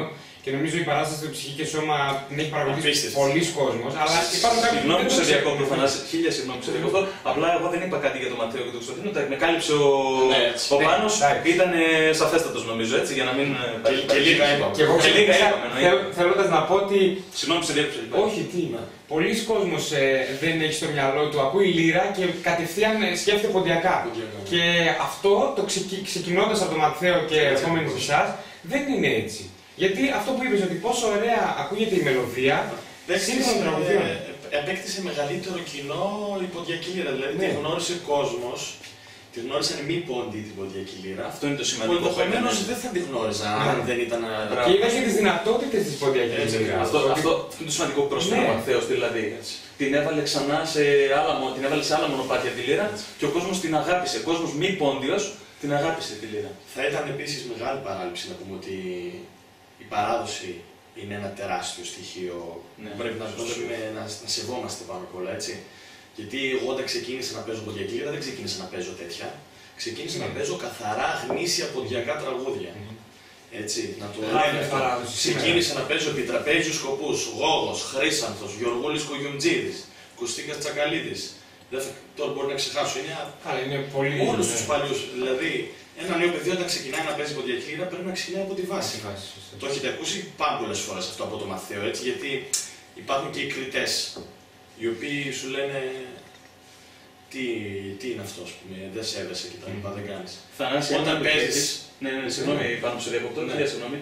και νομίζω η παράσταση του Ψυχή και Σώμα την έχει παρακολουθήσει πολλοί κόσμος. Αλλά υπάρχουν κάποιοι. Συγγνώμη που σε διακόπτω, Θανάση, χίλια συγγνώμη που σε διακόπτω. Απλά εγώ δεν είπα κάτι για τον Ματθαίο και τον Κωνσταντίνο. Με κάλυψε ο, ναι, ο Πάνος, ήταν σαφέστατος νομίζω έτσι, για να μην. Και, και λίγα είπαμε. Και εγώ λίγα είπαμε. Θέλοντας να πω ότι. Συγγνώμη που σε διέκοψα. Όχι, τι. Πολλοί κόσμος ε, δεν έχει στο μυαλό του, ακούει λύρα και κατευθείαν σκέφτεται ποντιακά. Και αυτό το ξεκι... ξεκινώντας από τον Ματθαίο και ερχόμενοι σε εσάς, δεν είναι έτσι. Γιατί αυτό που είπες ότι πόσο ωραία ακούγεται η μελωδία σύγχρονων τραγουδιών. Επέκτησε μεγαλύτερο κοινό η ποντιακή λύρα. Δηλαδή ναι. τη γνώρισε ο κόσμος, τη γνώρισαν μη πόντιοι την ποντιακή λύρα. Αυτό είναι το σημαντικό. Ενδεχομένως δεν θα τη γνώριζαν ναι. αν δεν ήταν. Και είδα και τις δυνατότητες της ποντιακής λύρας. Αυτό, ότι... αυτό, αυτό είναι το σημαντικό που πρόσφερε ο Ματθαίος δηλαδή. Την έβαλε ξανά σε άλλα, την έβαλε σε άλλα μονοπάτια τη λύρα και ο κόσμος την αγάπησε. Ο κόσμος μη πόντιος την αγάπησε τη λύρα. Θα ήταν επίσης μεγάλη παράληψη να πούμε ότι η παράδοση είναι ένα τεράστιο στοιχείο ναι, που πρέπει να, να, να, να σεβόμαστε πάνω απ' όλα, έτσι. Γιατί εγώ όταν ξεκίνησα να παίζω ποντιακή λύρα δεν ξεκίνησα να παίζω τέτοια. Ξεκίνησα mm. να παίζω καθαρά γνήσια ποντιακά τραγούδια. Mm. Έτσι, να το λέμε αυτό. Ξεκίνησα να παίζω επί τραπέζιους σκοπούς, Γόγος, Χρύσανθος, Γεωργούλης Κογιουμτζίδης, Κωστίκας Τσακαλίδης. Δεν θα, τώρα μπορεί να ξεχάσω, είναι, είναι πολύ... όλους τους παλιούς. Δηλαδή, ένα νέο παιδί όταν ξεκινάει να παίζει ποντιακή λύρα πρέπει να ξεκινάει από τη βάση. βάση το έχετε ακούσει πάρα πολλές φορές αυτό από το Ματθαίο, έτσι, γιατί υπάρχουν και οι κριτές, οι οποίοι σου λένε τι, τι είναι αυτό, ας πούμε, δεν σέβεσαι και τα λοιπά, δεν κάνεις. Θανάση, όταν παίζεις... Ναι, ναι, συγγνώμη, πάνω σε διακοπτώ, ναι, συγγνώμη.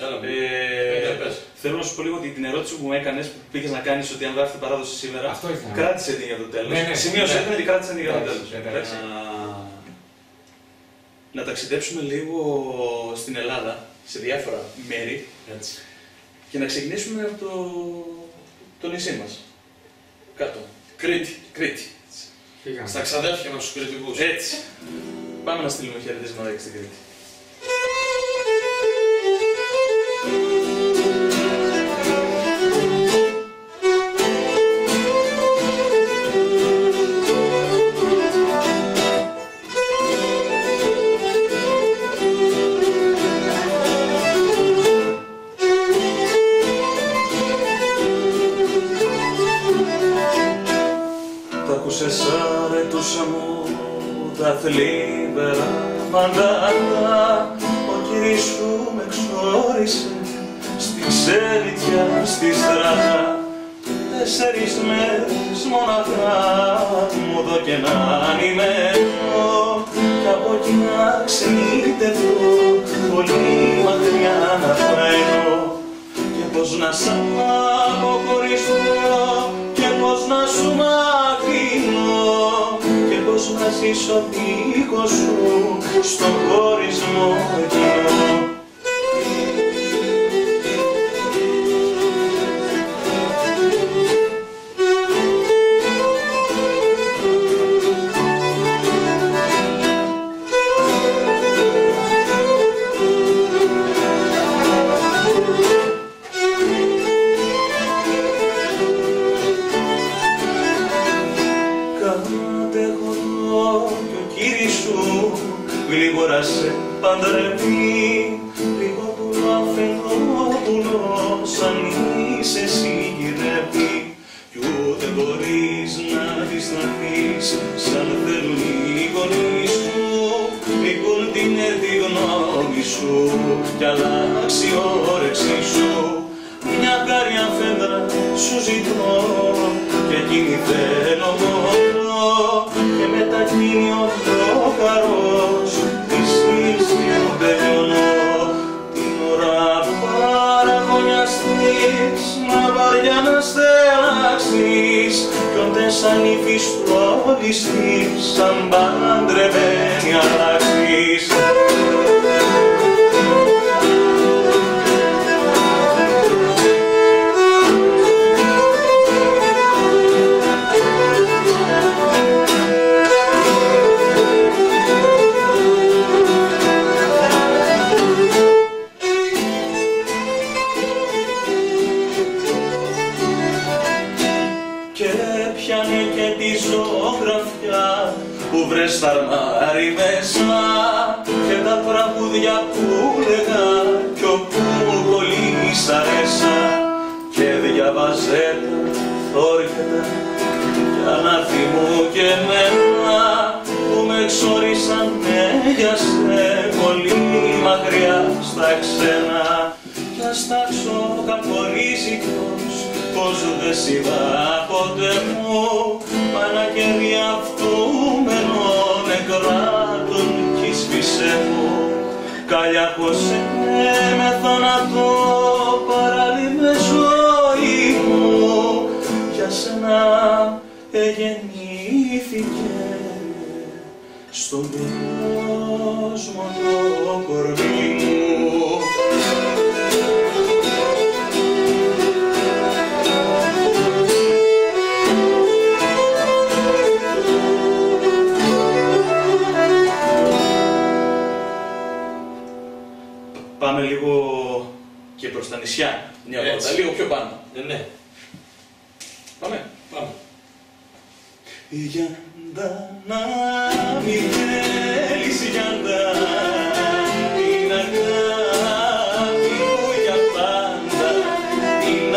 Θέλω να σου πω λίγο ότι την ερώτηση που μου έκανες, που πήγες να κάνεις ότι αν γράφει την παράδοση σήμερα, κράτησε την για το τέλος. Σημείωσε την ότι κράτησε την για το τέλος. Να ταξιδέψουμε λίγο στην Ελλάδα, σε διάφορα μέρη, έτσι, και να ξεκινήσουμε από το, το νησί μας. Κάτω. Κρήτη. Κρήτη. Στα ξαδέρφια μας τους κριτικούς. Έτσι. Πάμε να στείλουμε χαιρετίσματα και στην Κρήτη. Τα θλίβερα μαντάτα, ο κύρις σου με ξόρισε στη ξενιτιά στη στράτα. Τέσσερις μέρες μοναχά μου δω και να ανημένω κι από εκεί να ξενιτευτώ πολύ μακριά να φαίνω. Και πως να σ' αποχωριστώ και πως να σου μακρύνω και πως να ζήσω δίχως σου στον χωρισμό εκείνο. Γλίγορα σε παντρεύει, λίγο που αφενόπουλο σαν είσαι εσύ γυρεύει κι ούτε μπορείς να αντισταθείς σαν θέλουν οι γονείς σου. Μήπουν την τη γνώμη σου κι αλλάξει η όρεξή σου. Μια χάρια φέντρα σου ζητώ και εκείνη θέλω μόνο και μετακίνει ο χαρός της ίσχυου τελειώνω. Την ώρα που παραγωνιαστείς μα βαριά να στελάξεις κι όντες σαν ύφης προλυστείς σαν παντρεμένη αλλάξεις. Που βρες τα αρμάρι μέσα και τα τραγούδια που λέγα κι όπου κολλήσα και εμένα που με εξορίσανε για σε πολύ μακριά στα ξένα κι ας τάξω κακορίζικος πως δεν σ' είδα ποτέ μου μα ένα κερί αυτού μένω νεκρά τον κι σβήσε μου καλιά πως είναι με θάνατο παράλληλη ζωή μου για σένα εγεννήθηκε στον κόσμο το κορμί μου. Πάμε λίγο και προς τα νησιά, μια βόλτα, λίγο πιο πάνω. Ναι, ναι. Πάμε. Πάμε. Γιάντα να μην θέλεις γιάντα την αγάπη μου για πάντα την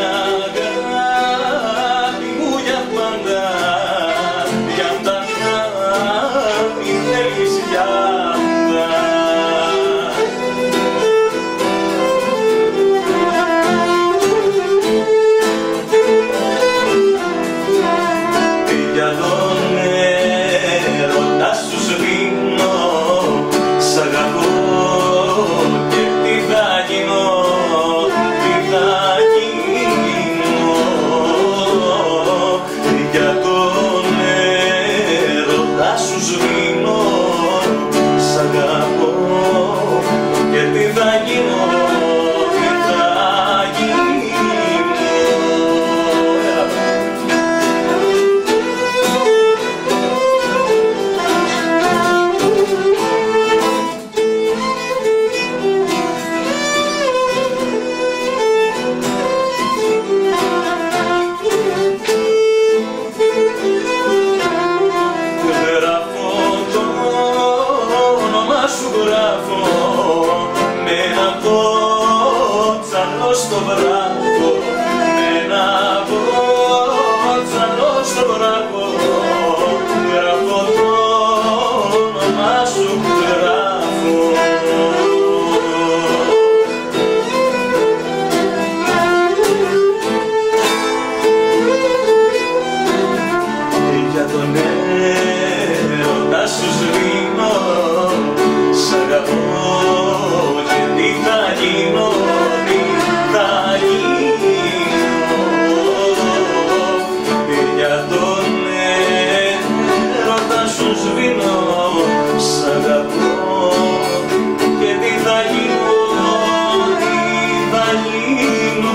αγάπη μου για πάντα γιάντα να μην θέλεις γιάντα. Για τον έρωτα σου σβήνω, σ' αγαπώ και τι θα γίνω, τι θα γίνω. Για τον έρωτα σου σβήνω, σ' αγαπώ και τι θα γίνω, τι θα γίνω. Στο βράχο, με ένα βότσαλο στο βράχο, γράφω το όνομα σου, γράφω. Για τον έρωτα σου σβήνω, σ' αγαπώ και τι θα γίνω. Για τον έρωτα σου σβήνω, σ' αγαπώ και τι θα γίνω, τι θα γίνω.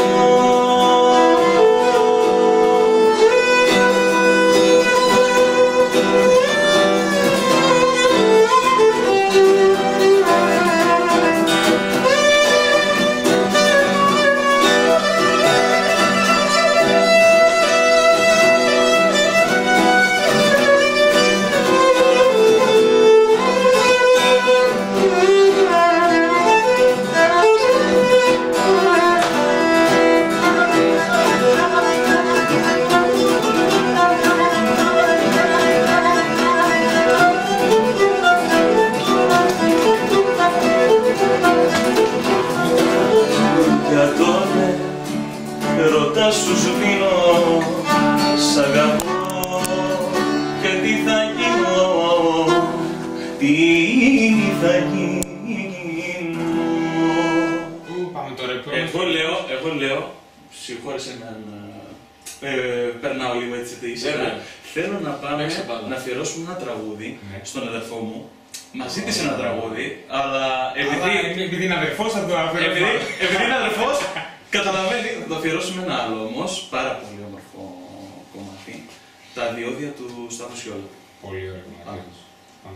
Για τον έρωτα σου σβήνω, σ' αγαπώ και τι θα γίνω, τι θα γίνω. Πού πάμε τώρα, πού Εγώ λέω, εγώ λέω, συγχώρεσε να, ε, περνάω λίγο έτσι τη σειρά. Θέλω να πάμε να αφιερώσουμε ένα τραγούδι ναι. στον αδερφό μου. Μας ζήτησε ένα τραγούδι, αλλά επειδή, αλλά επειδή είναι αδερφός θα το αφιερώσουμε. Επειδή, επειδή είναι αδερφός, καταλαβαίνει, θα το αφιερώσουμε ένα άλλο όμως, πάρα πολύ όμορφο κομμάτι, τα διόδια του Σταύρου Σιόλα. Πολύ ωραίο κομμάτι. Πάμε.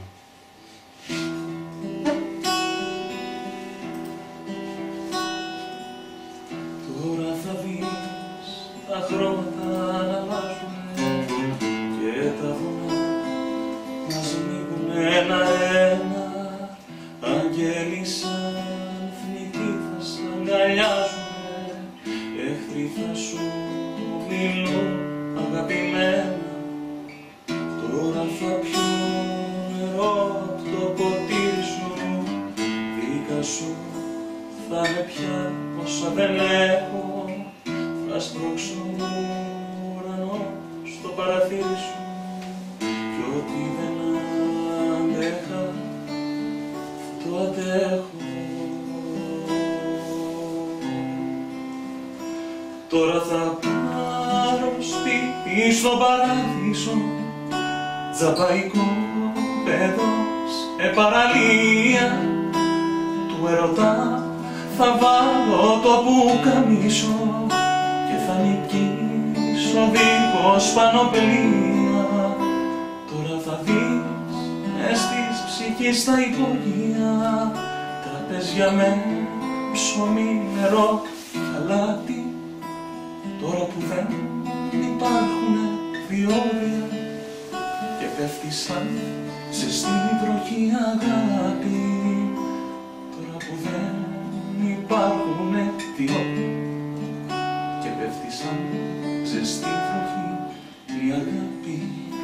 Τώρα θα δεις τα χρώματα να αλλάζουνε και τα βουνά να σμίγουν ένα-ένα. Αγγέλοι σαν θνητοί θα σ' αγκαλιάζουνε, εχθροί θα σου μιλούν αγαπημένα. θα με πια όσα δεν έχω. Θα σπρώξω ουρανό στο παραθύρι σου κι ό,τι δεν αντέχα το αντέχω. Τώρα θα πάρω σπίτι στον παράδεισο, τζαμπαϊκό παιδός, σε παραλία του ερωτά θα βάλω το πουκαμίσο και θα νικήσω δίχως πανοπλία. Τώρα θα δεις μες της ψυχής τα υπόγεια τραπέζια με ψωμί, νερό και αλάτι. Τώρα που δεν υπάρχουνε διόδια και πέφτει σαν ζεστή βροχή αγάπη. Τώρα που δεν υπάρχουνε διόδια και πέφτει σαν ζεστή βροχή η αγάπη.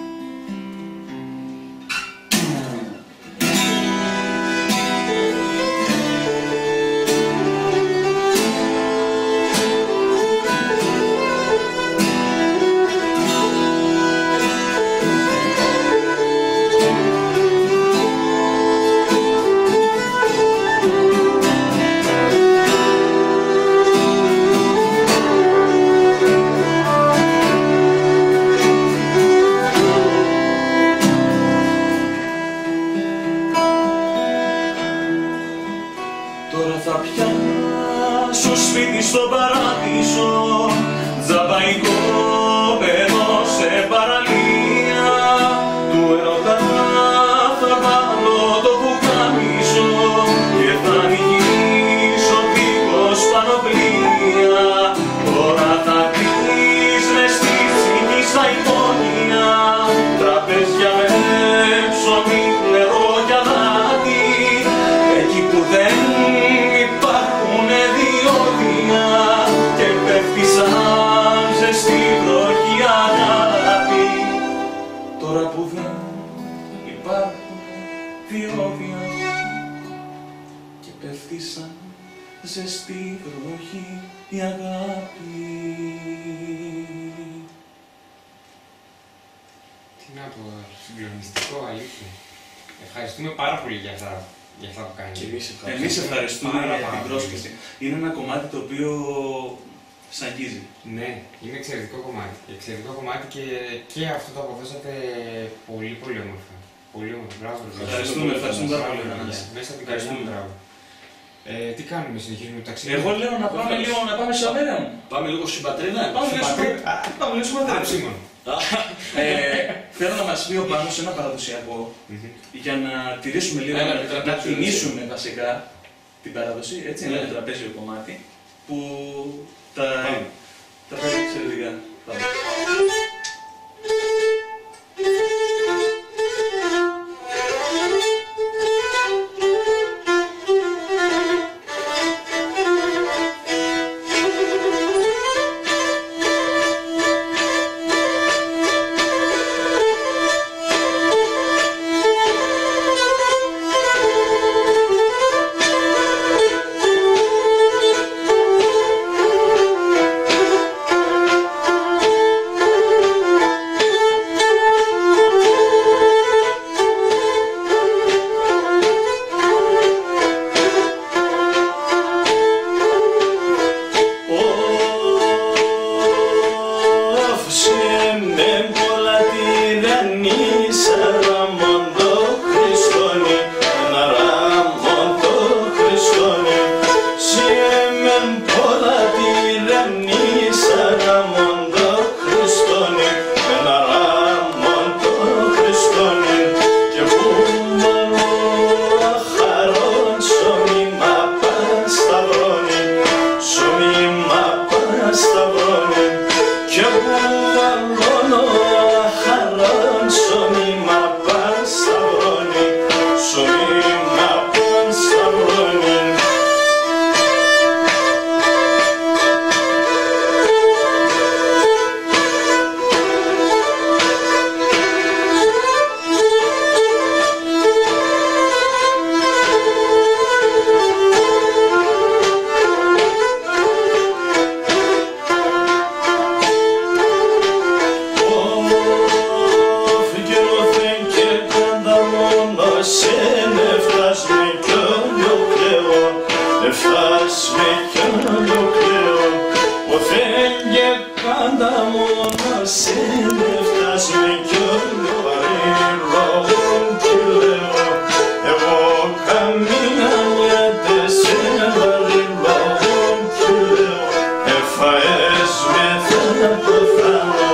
Τώρα θα πιάσω σπίτι στον παράδεισο, τζαμπαϊκό παιδό σε παραλία του ερωτά θα βάλω το πουκάμισο και θα νικήσω δίχως πανοπλία. Τώρα θα πεις μες στη ψυχή στα υπόγεια τραπέζια με ψωμί, νερό και αλάτι. Εκεί που δεν υπάρχουνε διόδια και πέφτει σαν ζεστή βροχή αγάπη. Τώρα που δεν υπάρχουνε διόδια και πέφτει σαν ζεστή βροχή η αγάπη. Τι να πω, συγκλονιστικό, αλήθεια. Ευχαριστούμε πάρα πολύ για αυτά, για αυτά που κάνετε. Και εμείς ευχαριστούμε. Εμείς ευχαριστούμε Πάρα, για πάρα την πολύ. πρόσκληση. Είναι ένα κομμάτι το οποίο σ' αγγίζει. Ναι, είναι εξαιρετικό κομμάτι. Εξαιρετικό κομμάτι και, και αυτό το αποδώσατε πολύ πολύ όμορφα. Πολύ όμορφα. Μπράβο. Ευχαριστούμε, ευχαριστούμε πάρα πολύ. Μέσα από την καρδιά μου, μπράβο. Ε, τι κάνουμε, συνεχίζουμε το ταξίδι. Εγώ λέω να πάμε λίγο, να πάμε σε αβέρα μου. Πάμε λίγο στην πατρίδα. Πάμε λίγο στην πατρίδα. πατρίδα. Πάμε λίγο στην πατρίδα. Άψιμον. Ε, Θέλω να μας πει ο Πάνος ένα παραδοσιακό για να τηρήσουμε λίγο, Ένα να, να επιτραπέζιο, τιμήσουμε βασικά την παράδοση, έτσι, ένα Ναι. επιτραπέζιο κομμάτι που τα, Πάμε. τα φέρει εξαιρετικά. Πάμε. Thank με κι άλλο κλαίω, ποθέν και πάντα μόνο σε με φτάς με κι άλλο παρήλογον τι λέω, εγώ καμία μιάτε σε παρήλογον τι λέω, εφαές με θα ποθάνω.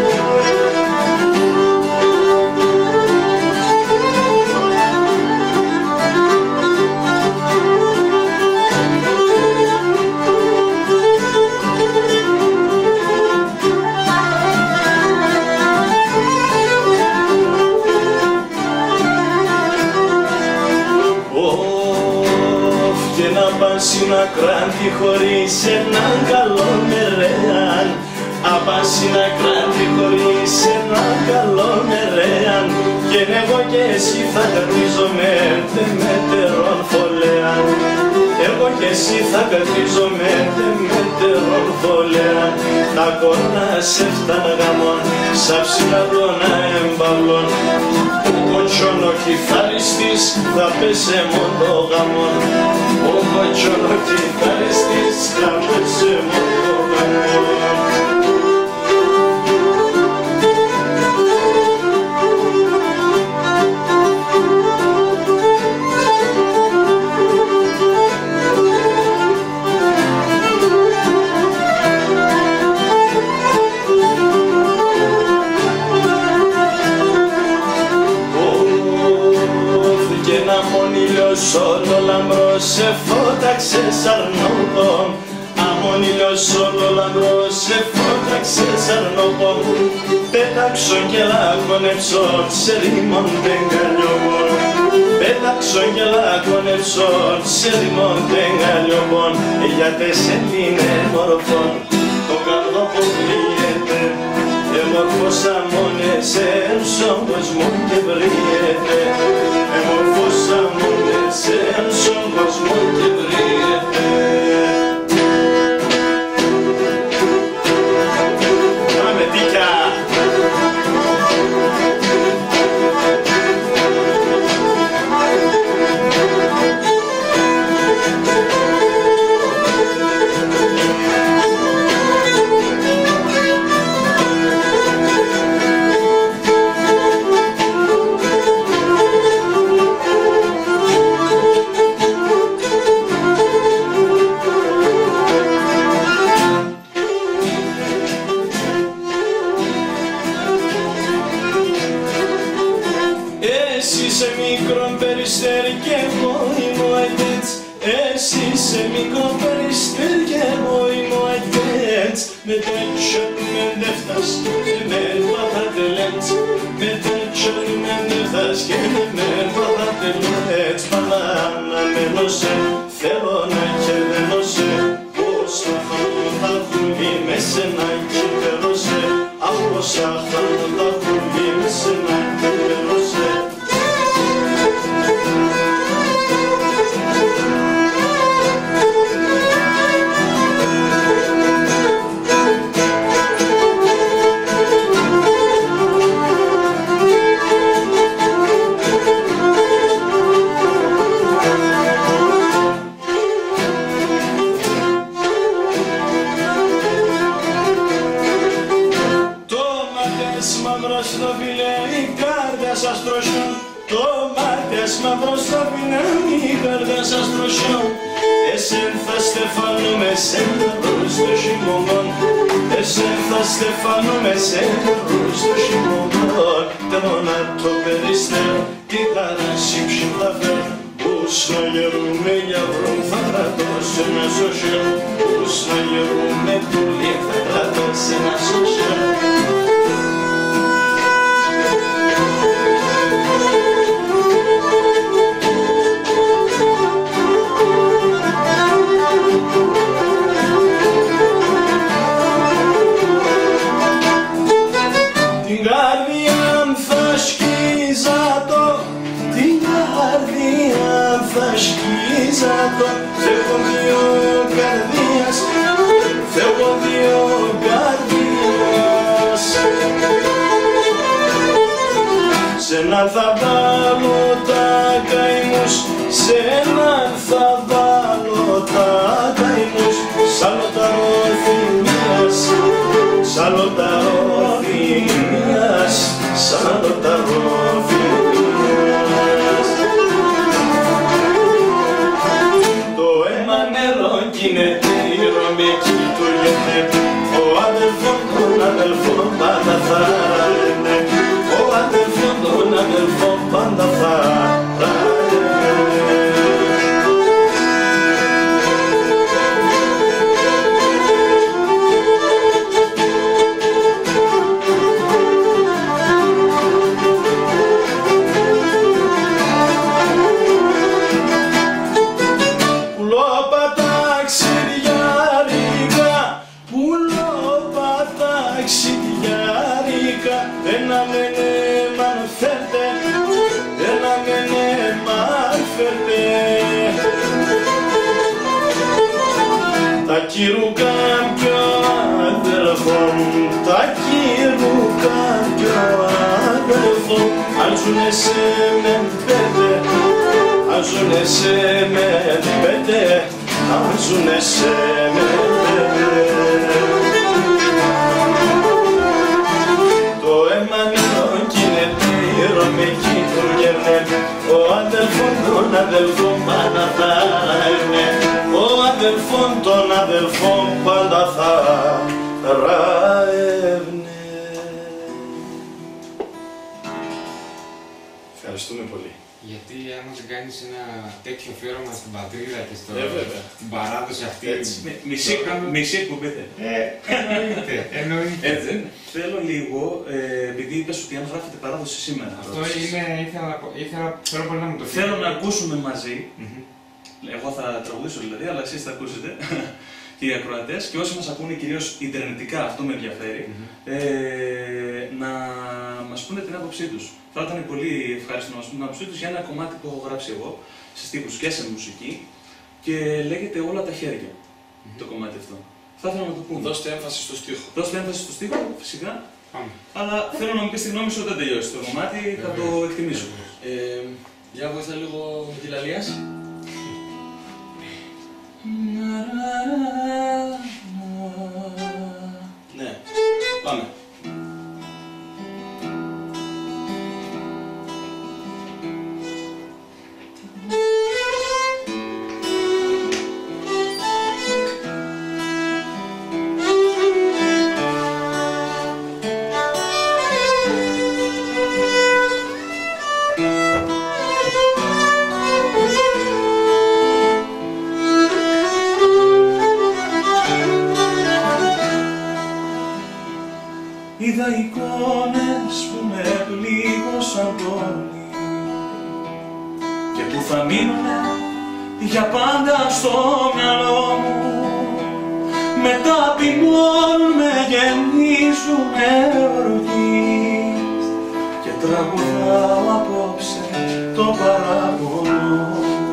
Thank απάσινα κράτη χωρίς έναν καλό μερέαν. Απάσινα κράτη χωρίς έναν καλό μερέαν. Και εγώ και εσύ θα κρατίζομαι μετερών φωλέαν. Εγώ και εσύ θα κρατίζομαι μετερών φωλέαν. Τα κόρνα σε φτάνα γαμών, σαν ψηλά των αεμπαλών. Ο κοτσονοκιθάριστης θα πέσε μόνο γαμών. Ο κοτσονοκιθάριστης θα πέσε μόνο γαμών. Όλο λαμπρός σε φώταξε σαρνόπο. Αμόν ήλιος όλο λαμπρός σε φώταξε σαρνόπο. Πέταξον και λάκωνεψον σε ρήμον τεγκαλιόμον. Πέταξον και λάκωνεψον σε ρήμον τεγκαλιόμον. Γιατί σε είναι μορφόν το καρδό που πλήγεται. Εμορφώσα μόνες στον κόσμο και βρίσκεται. Εμορφώσα μόνες στον κόσμο και βρίσκεται. Πάμε δίκια! Εσύ σε μικρόν περιστέρι και εγώ είμαι ο αγγέτς. Εσύ σε μικρόν περιστέρι και εγώ είμαι ο αγγέτς. Με τέτοιο με δεύτας και με παθατελέτς. Με τέτοιο με δεύτας και με παθατελέτς. Παλά να μένωσε, θέλω να κερδένωσε. Πώς θα θα δουλεί με σένα και περνώσε. Απόσα θα θα δουλεί με σένα και περνώσε. Το μάτιας μαύρος θα πεινάνει η καρδιά σας τροσιό. Εσέν θα στεφανούμε σε νερούς το χειμωνών. Εσέν θα στεφανούμε σε νερούς το χειμωνών. Θέλω να το περιστέρω, τη χαράση ψηλά φέρω. Πούς να γερούμε για βρουν θα κρατώ σε ένα σωσιό. Πούς να γερούμε πουλί θα κρατώ σε ένα σωσιό. Φεύγω δύο καρδίας, φεύγω δύο καρδίας. Σ' έναν θα βάλω τα καημούς, σ' έναν θα βάλω τα καημούς. Σ' άλλο τα ρόθυμιας, σ' άλλο τα ρόθυμιας, σ' άλλο τα ρόθυμιας. Γίνεται η Ρώμη εκεί του λένε. Ο αδελφόν τον αδελφόν πάντα θα λένε. Ο αδελφόν τον αδελφόν πάντα θα λένε. Πουλό κυρούκαν κι ο αδερφόν, τα κυρούκαν κι ο αδερφόν, αλζουνε σε μεν πέντε, αλζουνε σε μεν πέντε, αλζουνε σε μεν πέντε. Το αίμα μήνων κινείται, η Ρώμη κυτουργένε, ο αδελφόν τον αδελφόν πάντα θα έρνε, ο αδελφόν τον αδελφόν πάντα θα ραεύνε. Ευχαριστούμε πολύ. Γιατί άμα δεν κάνεις ένα τέτοιο αφιέρωμα στην πατρίδα και στο, ε, στην παράδοση αυτή. Μισή, μισή εκπομπή θέλει. Ε, εννοείται, εννοείται. Έτσι, θέλω λίγο, ε, επειδή είπες ότι αν γράφετε παράδοση σήμερα. Αυτό είναι, ήθελα να πω, ήθελα, θέλω πολύ να μου το πει. Θέλω να ακούσουμε μαζί, mm-hmm. εγώ θα τραγουδήσω δηλαδή, αλλά εσείς θα ακούσετε, και οι ακροατές, και όσοι μας ακούνε κυρίως ιντερνετικά, αυτό με ενδιαφέρει, mm-hmm. ε, να μας πούνε την άποψή τους. Θα ήταν πολύ ευχάριστο να μας πούνε την άποψή τους για ένα κομμάτι που έχω γράψει εγώ, σε στίχους και σε μουσική, και λέγεται Όλα τα χέρια, mm-hmm. το κομμάτι αυτό. Θα ήθελα να το πούμε. Δώστε έμφαση στο στίχο. Δώστε έμφαση στο στίχο, φυσικά. Πάμε. Αλλά θέλω να μου πεις τη γνώμη σου όταν τελειώσει το κομμάτι, θα το εκτιμήσω. Ε, για βοήθα λίγο με τη Λαλίας. Ναι, πάμε. Είδα εικόνες που με πλήγωσαν πολύ και που θα μείνουνε για πάντα στο μυαλό μου. Με ταπεινώνουν, με γεμίζουνε οργής και τραγουδάω απόψε το παράπονο.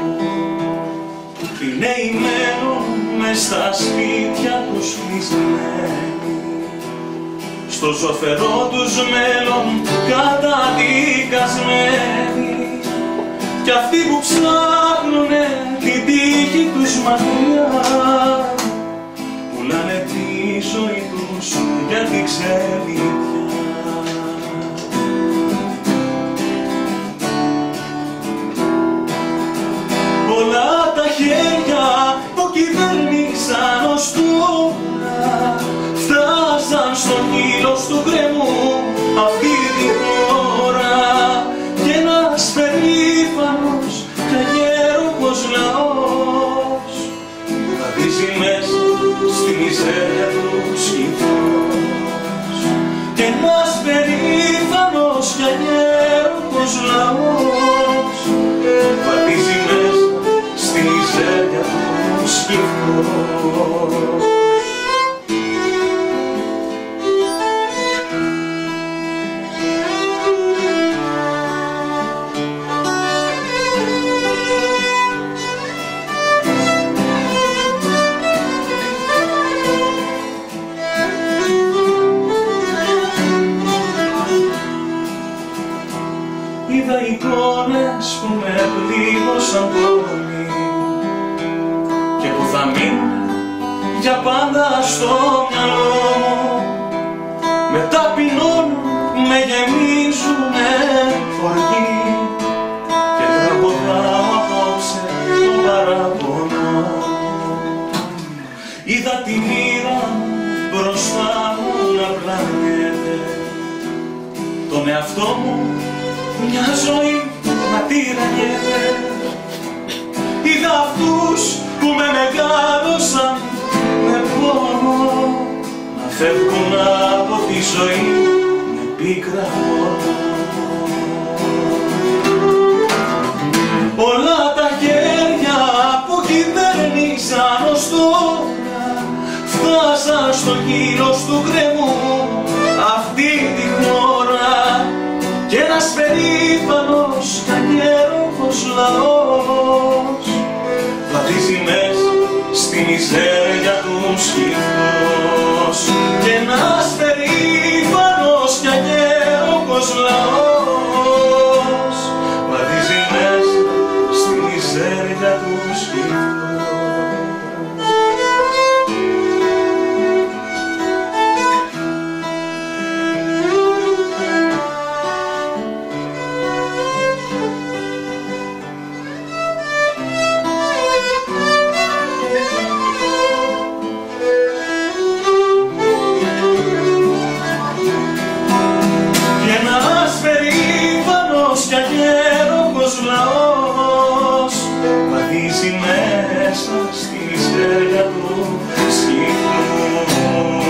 Οι νέοι μένουν μες στα σπίτια τους κλεισμένοι, στο ζωφερό τους μέλλον καταδικασμένοι, κι αυτοί που ψάχνουνε την τύχη τους μακριά πουλάνε τη ζωή τους για την ξενιτιά. Όλα τα χέρια που κυβέρνησαν ως τώρα φτάσαν στο χείλος του γκρεμού αυτή τη χώρα, κι ένας περήφανος και αγέροχος λαός βαδίζει μέσα στη μιζέρια του σκυφός, κι ένας περήφανος και αγέροχος λαός βαδίζει μέσα στη μιζέρια του σκυφός. Είδα εικόνες που με πλήγωσαν πολύ και που θα μείνουν για πάντα στο μυαλό μου. Με ταπεινώνουν, με γεμίζουνε οργή και τραγουδάω απόψε το παράπονο. Είδα τη μοίρα μπροστά μου να πλανιέται, τον εαυτό μου μια ζωή να τυραννιέται. Είδα αυτούς που με μεγάλωσαν με πόνο να φεύγουν από τη ζωή με πίκρα πόνο. Όλα τα χέρια που κυβέρνησαν ως τώρα φτάσαν στο χείλος του γκρεμού αυτή τη χώρα, κι ένας περήφανος κι αγέροχος λαός βαδίζει μέσα στη μιζέρια του αστέρια του σκύφτου. Λαός βαδίζει μέσα στη στέρια του σκύφτου.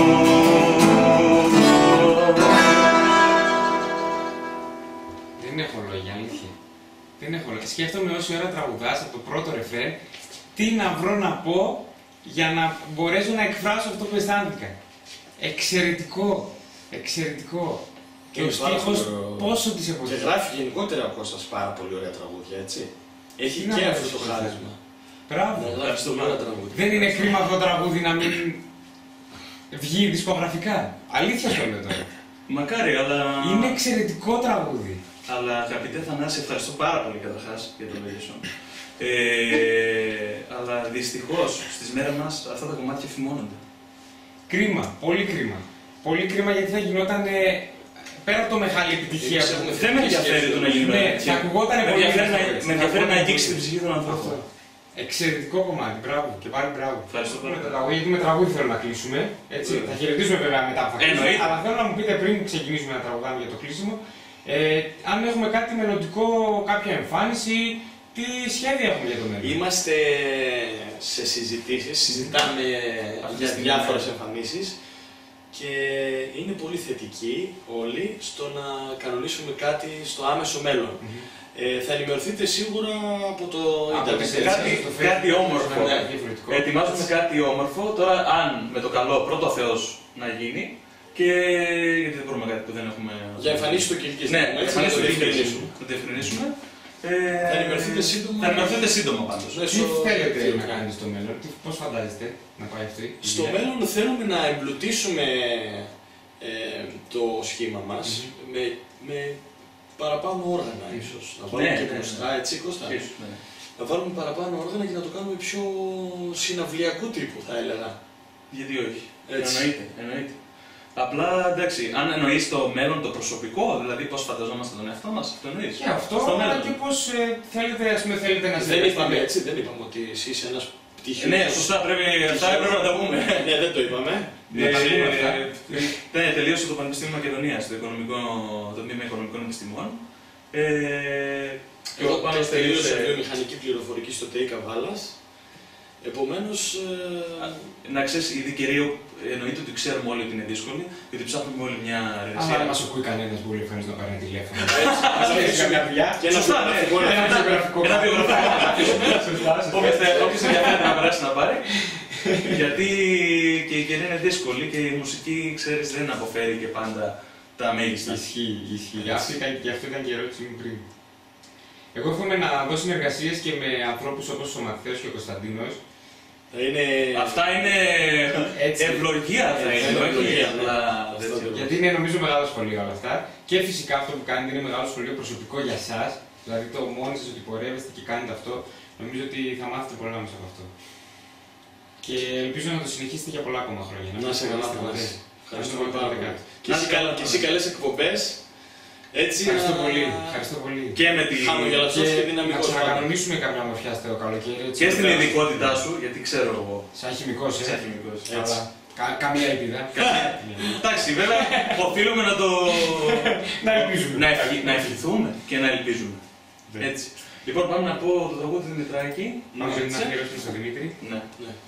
Δεν έχω λόγια, αλήθεια. Δεν έχω λόγια. Σκέφτομαι όση ώρα τραγουδάς από το πρώτο ρεφρέν τι να βρω να πω για να μπορέσω να εκφράσω αυτό που αισθάνθηκα. Εξαιρετικό. Εξαιρετικό. Και ο στίχος πόσο της εποχής. Και γράφει γενικότερα ο Κώστας πάρα πολύ ωραία τραγούδια, έτσι. Έχει να και να αυτό το χάρισμα. Μπράβο. Γράφει το ωραία τραγούδια. Δεν είναι κρίμα αυτό το τραγούδι να μην βγει δισκογραφικά. Αλήθεια στο λέω τώρα. Μακάρι, αλλά... Είναι εξαιρετικό τραγούδι. Αλλά αγαπητέ Θανάση, ευχαριστώ πάρα πολύ καταρχάς για το λόγιο σου. Ε, αλλά δυστυχώς στις μέρες μας αυτά τα κομμάτια φημώνονται. Κρίμα, πολύ κρίμα. Πολύ κρίμα γιατί θα γινόταν. Πέρα από το μεγάλη επιτυχία που δεν με ενδιαφέρει το να γίνει ναι, θα ακουγόταν πολύ. Με ενδιαφέρει να αγγίξει την ψυχή των ανθρώπων. Εξαιρετικό κομμάτι, μπράβο και πάλι μπράβο. Ευχαριστώ πολύ. Με το τραγούδι, γιατί με τραγούδι θέλω να κλείσουμε. Έτσι. Θα χαιρετήσουμε βέβαια μετά που θα κλείσουμε. Αλλά θέλω να μου πείτε πριν ξεκινήσουμε να τραγουδάμε για το κλείσιμο, ε, αν έχουμε κάτι μελλοντικό, κάποια εμφάνιση, τι σχέδια έχουμε για το μέλλον. Είμαστε σε συζητήσεις, συζητάμε για διάφορες εμφανίσεις. Και είναι πολύ θετικοί όλοι στο να κανονίσουμε κάτι στο άμεσο μέλλον. Mm-hmm. ε, θα ενημερωθείτε σίγουρα από το ίντερνετ. Κάτι, κάτι όμορφο. Ναι, ναι. Ετοιμάζουμε κάτι όμορφο. Τώρα, αν με το καλό πρώτο Θεός να γίνει, και γιατί δεν μπορούμε κάτι που δεν έχουμε. Για εμφανίσεις του Κιλκής. Ναι, για εμφανίσεις του Κιλκής. Θα το διευκρινίσουμε. Ε, θα ενημερωθείτε σύντομα. Θα ενημερωθείτε σύντομα πάντως. Τι θέλετε να κάνετε στο μέλλον, πώς φαντάζεστε να πάει αυτή? Στο μέλλον θέλουμε να εμπλουτίσουμε ε, το σχήμα μας mm-hmm. με, με παραπάνω όργανα ίσως. Να βάλουμε ναι, και μπροστά, ναι, ναι. έτσι Κώστα. Ναι. Να βάλουμε παραπάνω όργανα και να το κάνουμε πιο συναυλιακού τύπου θα έλεγα. Γιατί όχι. Έτσι. Εννοείται, εννοείται. Απλά εντάξει, αν εννοείς το μέλλον το προσωπικό, δηλαδή πώς φανταζόμαστε τον εαυτό μας, αυτό εννοείς. Και αυτό, αλλά και πώς ε, θέλετε, ας πούμε, θέλετε να συνεχίσετε. Δεν είπαμε έτσι, δεν είπαμε ότι εσύ είσαι ένας πτυχιός. Ναι, σωστά, πρέπει, αυτά πρέπει να τα πούμε. Ναι, δεν το είπαμε. Ναι, ναι, τελείωσε το Πανεπιστήμιο Μακεδονίας, το, οικονομικό, το τμήμα Οικονομικών Επιστημών. Ε, Εγώ τελείωσα βιομηχανική πληροφορική στο ΤΕΙ Καβάλας. Επομένως, ε... να ξέρεις, η δικαιρία εννοείται ότι ξέρουμε όλοι ότι είναι δύσκολη, γιατί ψάχνουμε όλοι μια εργασία. Αν δεν μας ακούει κανένας, πολύ ευχαριστώ να πάρει τηλέφωνο. Ας αφήσουμε μια δουλειά και ένα βιογραφικό. Ένα βιογραφικό. Όποιος ενδιαφέρεται να περάσει να πάρει. Γιατί και η καιρή είναι δύσκολη και η μουσική, ξέρεις, δεν αποφέρει και πάντα τα μέγιστα. Ισχύει, ισχύει. Γι' αυτό ήταν και η ερώτηση μου πριν. Εγώ εύχομαι να δω συνεργασίες και με ανθρώπους όπως ο Μαθαίος και ο Κωνσταντίνος. Είναι... Αυτά είναι ευλογία θα είναι, ευλογία, αλλά... Γιατί είναι νομίζω μεγάλο σχολείο όλα αυτά. Και φυσικά αυτό που κάνετε είναι μεγάλο σχολείο προσωπικό για εσάς. Δηλαδή το μόνοι σας ότι πορεύεστε και κάνετε αυτό, νομίζω ότι θα μάθετε πολλά μέσα από αυτό. Και ελπίζω να το συνεχίσετε για πολλά ακόμα χρόνια. Να σε καλά, ευχαριστούμε πάρα πολύ. Και εσύ καλές εκπομπές. Έτσι, ευχαριστώ να... πολύ. Ευχαριστώ πολύ. Και με τη χαμογελαστός και δυναμικός. Να ξανακανονίσουμε κάποια μορφιά στο καλοκαίρι. Έτσι, και στην ειδικότητά σου, γιατί ξέρω εγώ. Σαν χημικός, ε. Σαν χημικός. Αλλά κα, καμία ελπίδα. Εντάξει, βέβαια, οφείλουμε να το... να ελπίζουμε. Να, ευχη... να ευχηθούμε και να ελπίζουμε. Έτσι. Λοιπόν, πάμε να πω το τραγούδι του Δημητράκη. Πάμε να αφιερώσουμε στον Δημήτρη. Ναι.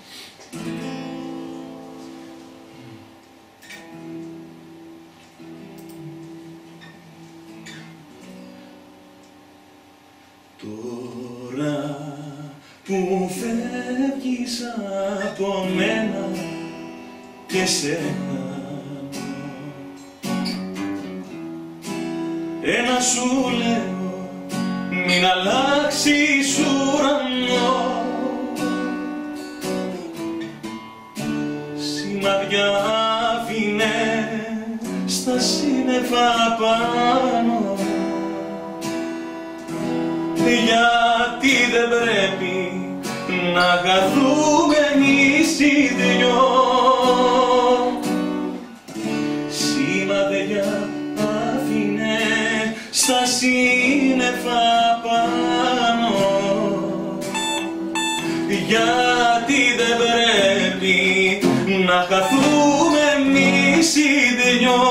Τώρα που φεύγεις από μένα και σένα, ένα σου λέω, μην αλλάξεις ουρανό. Σημαδιά άφηνε στα σύννεφα πάνω, γιατί δεν πρέπει να χαθούμε εμείς οι δυο. Σημαδιά άφηνε στα σύννεφα πάνω, γιατί δεν πρέπει να χαθούμε εμείς οι δυο.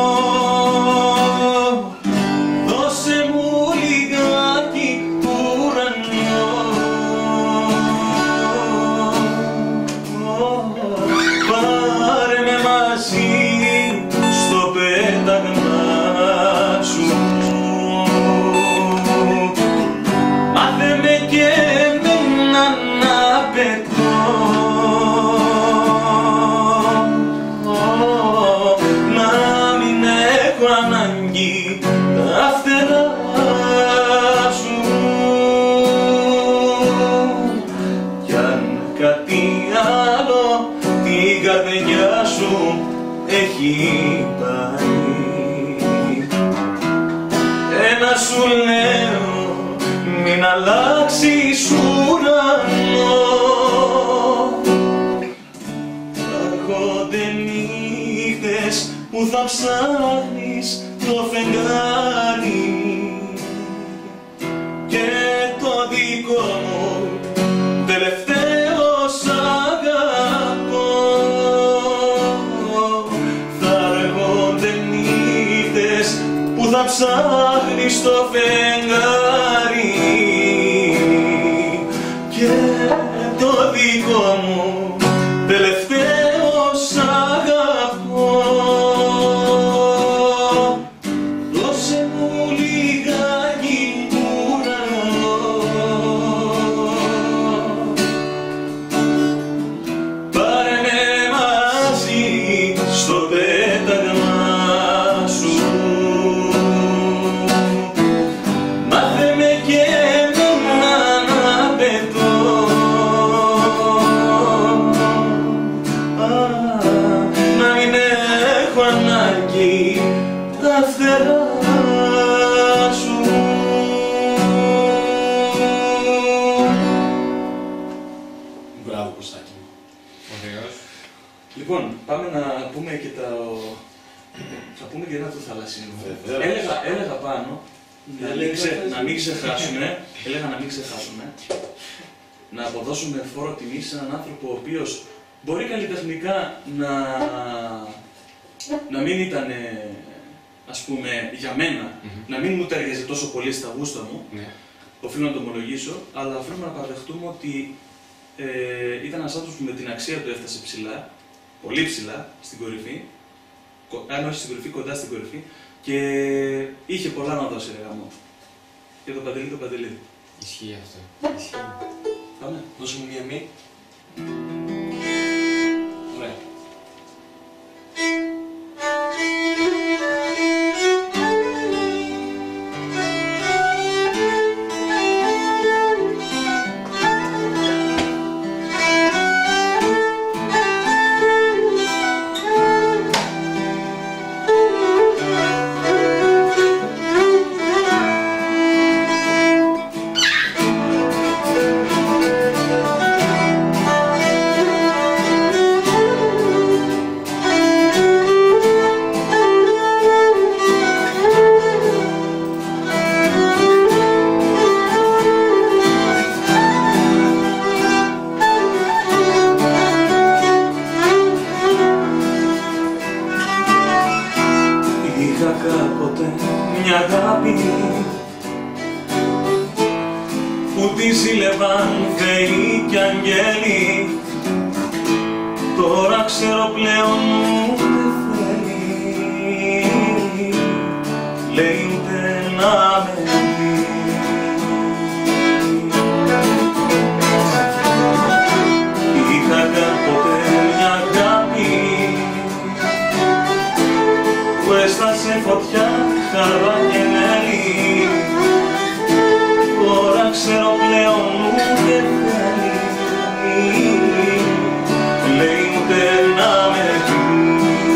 Δώσε μου λιγάκι ουρανό, πάρε με μαζί στο πέταγμα σου. Μάθε με και εμένα να πετώ, να μην έχω ανάγκη τα φτερά σου. Κι αν κάτι άλλο την καρδιά σου έχει πάει, ένα σου λέω, μην αλλάξεις ουρανό. Θα έρχονται νύχτες που θα ψάχνεις το φεγγάρι και το δικό μου τελευταίο σ' αγαπώ. Θα έρχονται νύχτες που θα ψάχνεις το φεγγάρι και το δικό μου τελευταίο σ' αγαπώ. Δώσε μου λιγάκι ουρανό, πάρε με μαζί στο πέταγμα σου. Μάθε με και εμένα να πετώ, να μην έχω ανάγκη τα φτερά σου. Μπράβο, Κωστάκη μου. Ωραίος. Λοιπόν, πάμε να πούμε και τα... θα πούμε και ένα του θαλασσινού. Βεβαίως. Έλεγα, έλεγα πάνω να μην, ξε... να μην ξεχάσουμε, έλεγα να μην ξεχάσουμε, να αποδώσουμε φόρο τιμή σε έναν άνθρωπο ο οποίος μπορεί καλλιτεχνικά να, να μην ήταν, ας πούμε, για μένα, Mm-hmm. να μην μου ταιριάζει τόσο πολύ στα γούστα μου, Ναι. οφείλω να το ομολογήσω, αλλά οφείλουμε να παραδεχτούμε ότι ε, ήταν ένας άνθρωπος που με την αξία του έφτασε ψηλά, πολύ ψηλά, στην κορυφή, κο- αν όχι στην κορυφή, κοντά στην κορυφή, και είχε πολλά να δώσει, ρε γαμό. Και το Παντελή, το Παντελή. Ισχύει αυτό. Ισχύει. Πάμε. Δώσε μου μία μη. Ωραία. Είχα κάποτε μια αγάπη που τη ζήλευαν θεοί κι αγγέλοι. Τώρα ξέρω πλέον ούτε θέλει, λέει ούτε να με δει. Είχα κάποτε μια αγάπη που έστασε φωτιά, χαρά και μέλη. Τώρα ξέρω πλέον ούτε θέλει, λέει ούτε να με δει.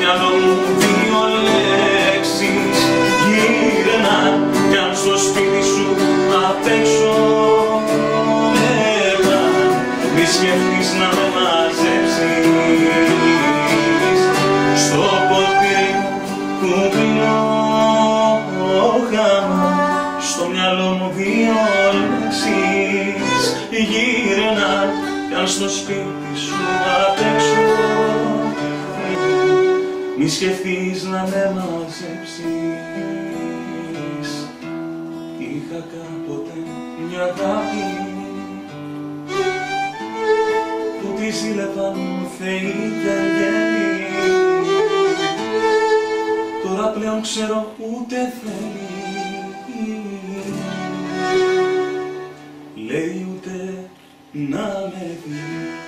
μυαλό μου δύο λέξεις γύρναν κι αν στο σπίτι σου απ' έξω έραν μη σκεφτείς να με μαζέψεις στο ποτήρι που πίνω χάμα στο μυαλό μου δύο λέξεις γύρναν κι αν στο σπίτι σου απ' έξω μη σκεφτείς να με μαζέψεις. Είχα κάποτε μια αγάπη που τη ζήλευαν θεοί και αγγέλοι. Τώρα πλέον ξέρω ούτε θέλει, λέει ούτε να με δει.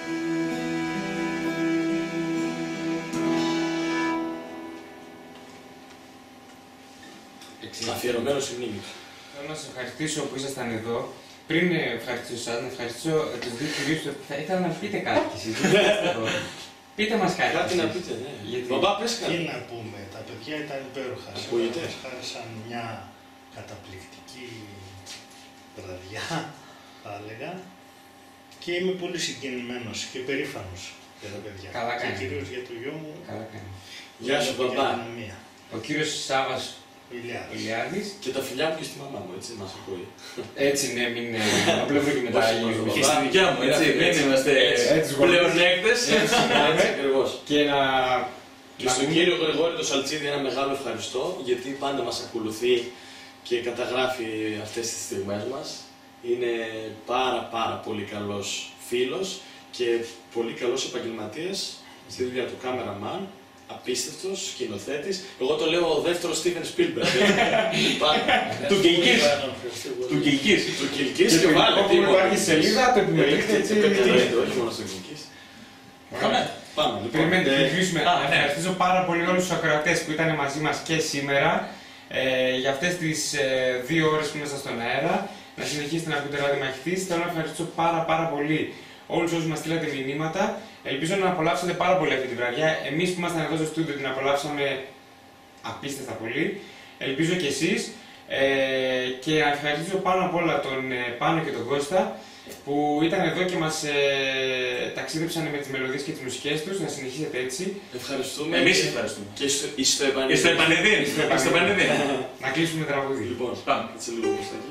Αφιερωμένο στη μνήμη. Θέλω να σας ευχαριστήσω που ήσασταν εδώ. Πριν ευχαριστήσω εσάς, να ευχαριστήσω τους δύο κυρίους που θα ήθελα να πείτε κάτι κι εσείς. Πείτε μας κάτι. Κάτι να πείτε, ναι. Γιατί... Μπαμπά, πες κάτι. Τι να πούμε, τα παιδιά ήταν υπέροχα. Ακούγεται. Μας χάρισαν μια καταπληκτική βραδιά, θα έλεγα. Και είμαι πολύ συγκινημένος και περήφανος για τα παιδιά. Καλά και κάνει. κυρίως για το γιο μου. Καλά κάνει. Γεια σου, μπαμπά. Ο κύριος Σάββας Ηλιάδης. Ηλιάδης. Και τα φιλιά μου και στη μαμά μου, έτσι μας ακούει. Έτσι, ναι, μην απλεύω και μετά. Και στη δικιά μου, έτσι, δεν είμαστε πλεονέκτες. Έτσι ακριβώς. Και να... Και στον κύριο Γρηγόρη το Σαλτσίδη ένα μεγάλο ευχαριστώ, γιατί πάντα μας ακολουθεί και καταγράφει αυτές τις στιγμές μας. Είναι πάρα πάρα πολύ καλός φίλος και πολύ καλός επαγγελματίας στη δουλειά του, cameraman, απίστευτος σκηνοθέτης. Εγώ το λέω ο δεύτερος Στίβεν Σπίλμπεργκ. Του Κιλκής. Του Κιλκής. Του Κιλκής και βάλε. Όπου υπάρχει σελίδα, το επιμελείτε έτσι. Όχι μόνο στο Κιλκής. Πάμε, λοιπόν. Περιμένετε, θα κλείσουμε. Α, ναι. Ευχαριστήσω πάρα πολύ όλους τους ακροατές που ήταν μαζί μας και σήμερα ε, για αυτές τις ε, δύο ώρες που ήμασταν στον αέρα. Να συνεχίσετε να ακούτε Ράδιο Μαχητής. Θέλω να ευχαριστήσω πάρα πάρα πολύ όλους όσους μας στείλατε μηνύματα. Ελπίζω να απολαύσατε πάρα πολύ αυτή τη βραδιά. Εμείς που ήμασταν εδώ στο στούντιο την απολαύσαμε απίστευτα πολύ. Ελπίζω και εσείς. Ε, και να ευχαριστήσω πάνω απ' όλα τον ε, Πάνο και τον Κώστα που ήταν εδώ και μας ε, ταξίδεψαν με τις μελωδίες και τις μουσικές τους. Να συνεχίσετε έτσι. Ευχαριστούμε. Εμείς ευχαριστούμε. Και στο, στο επανειδήν. Στο επανειδήν. Στο επανειδήν. Να κλείσουμε τραγούδι. Λοιπόν, πάμε. Έτσι λίγο μπροστά εκεί.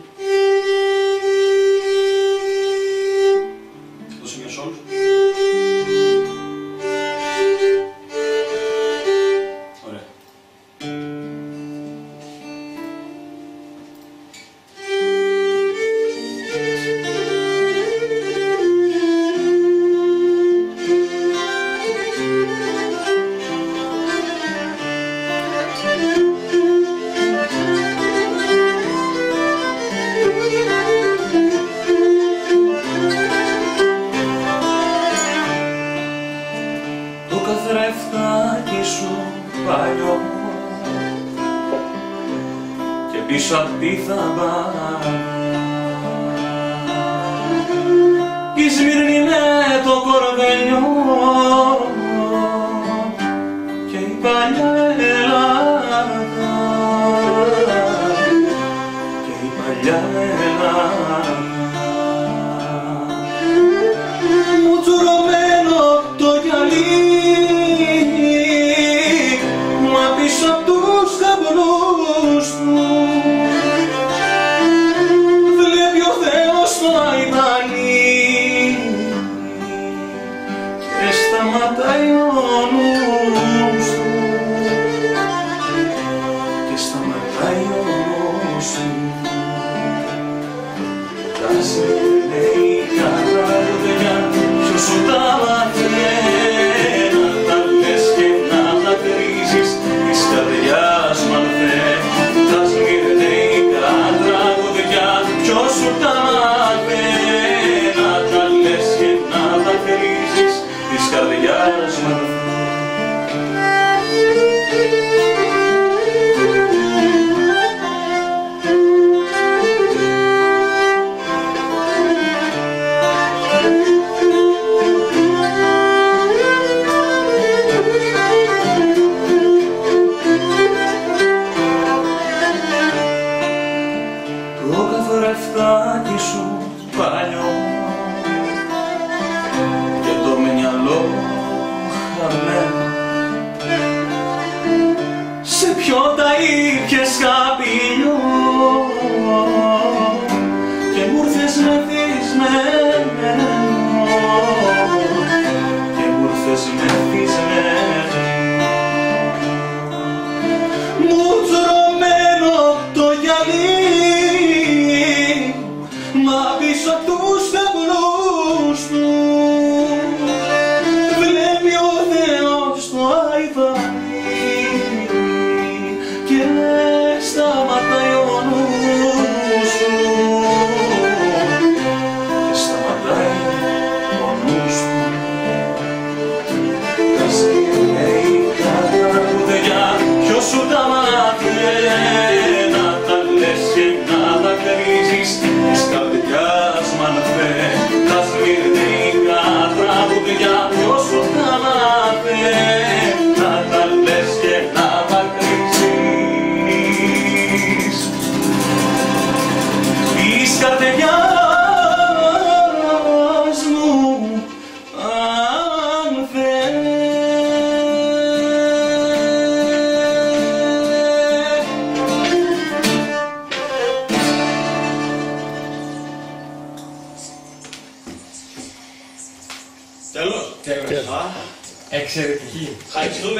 Το σημείο όλους. Ωραία. Πίσω απ' τη θαμπά η Σμύρνη με το κορδελιό και η παλιά Ελλάδα και η παλιά Ελλάδα μου τσουρωμένο το γυαλί μα πίσω απ' τους γαμπρούς του βλέπει ο Θεός το αϊδανί και σταματάει ο νους του και σταματάει ο νους του Τέλος. Τέλος. Α, Εξαιρετική. ευχαριστούμε.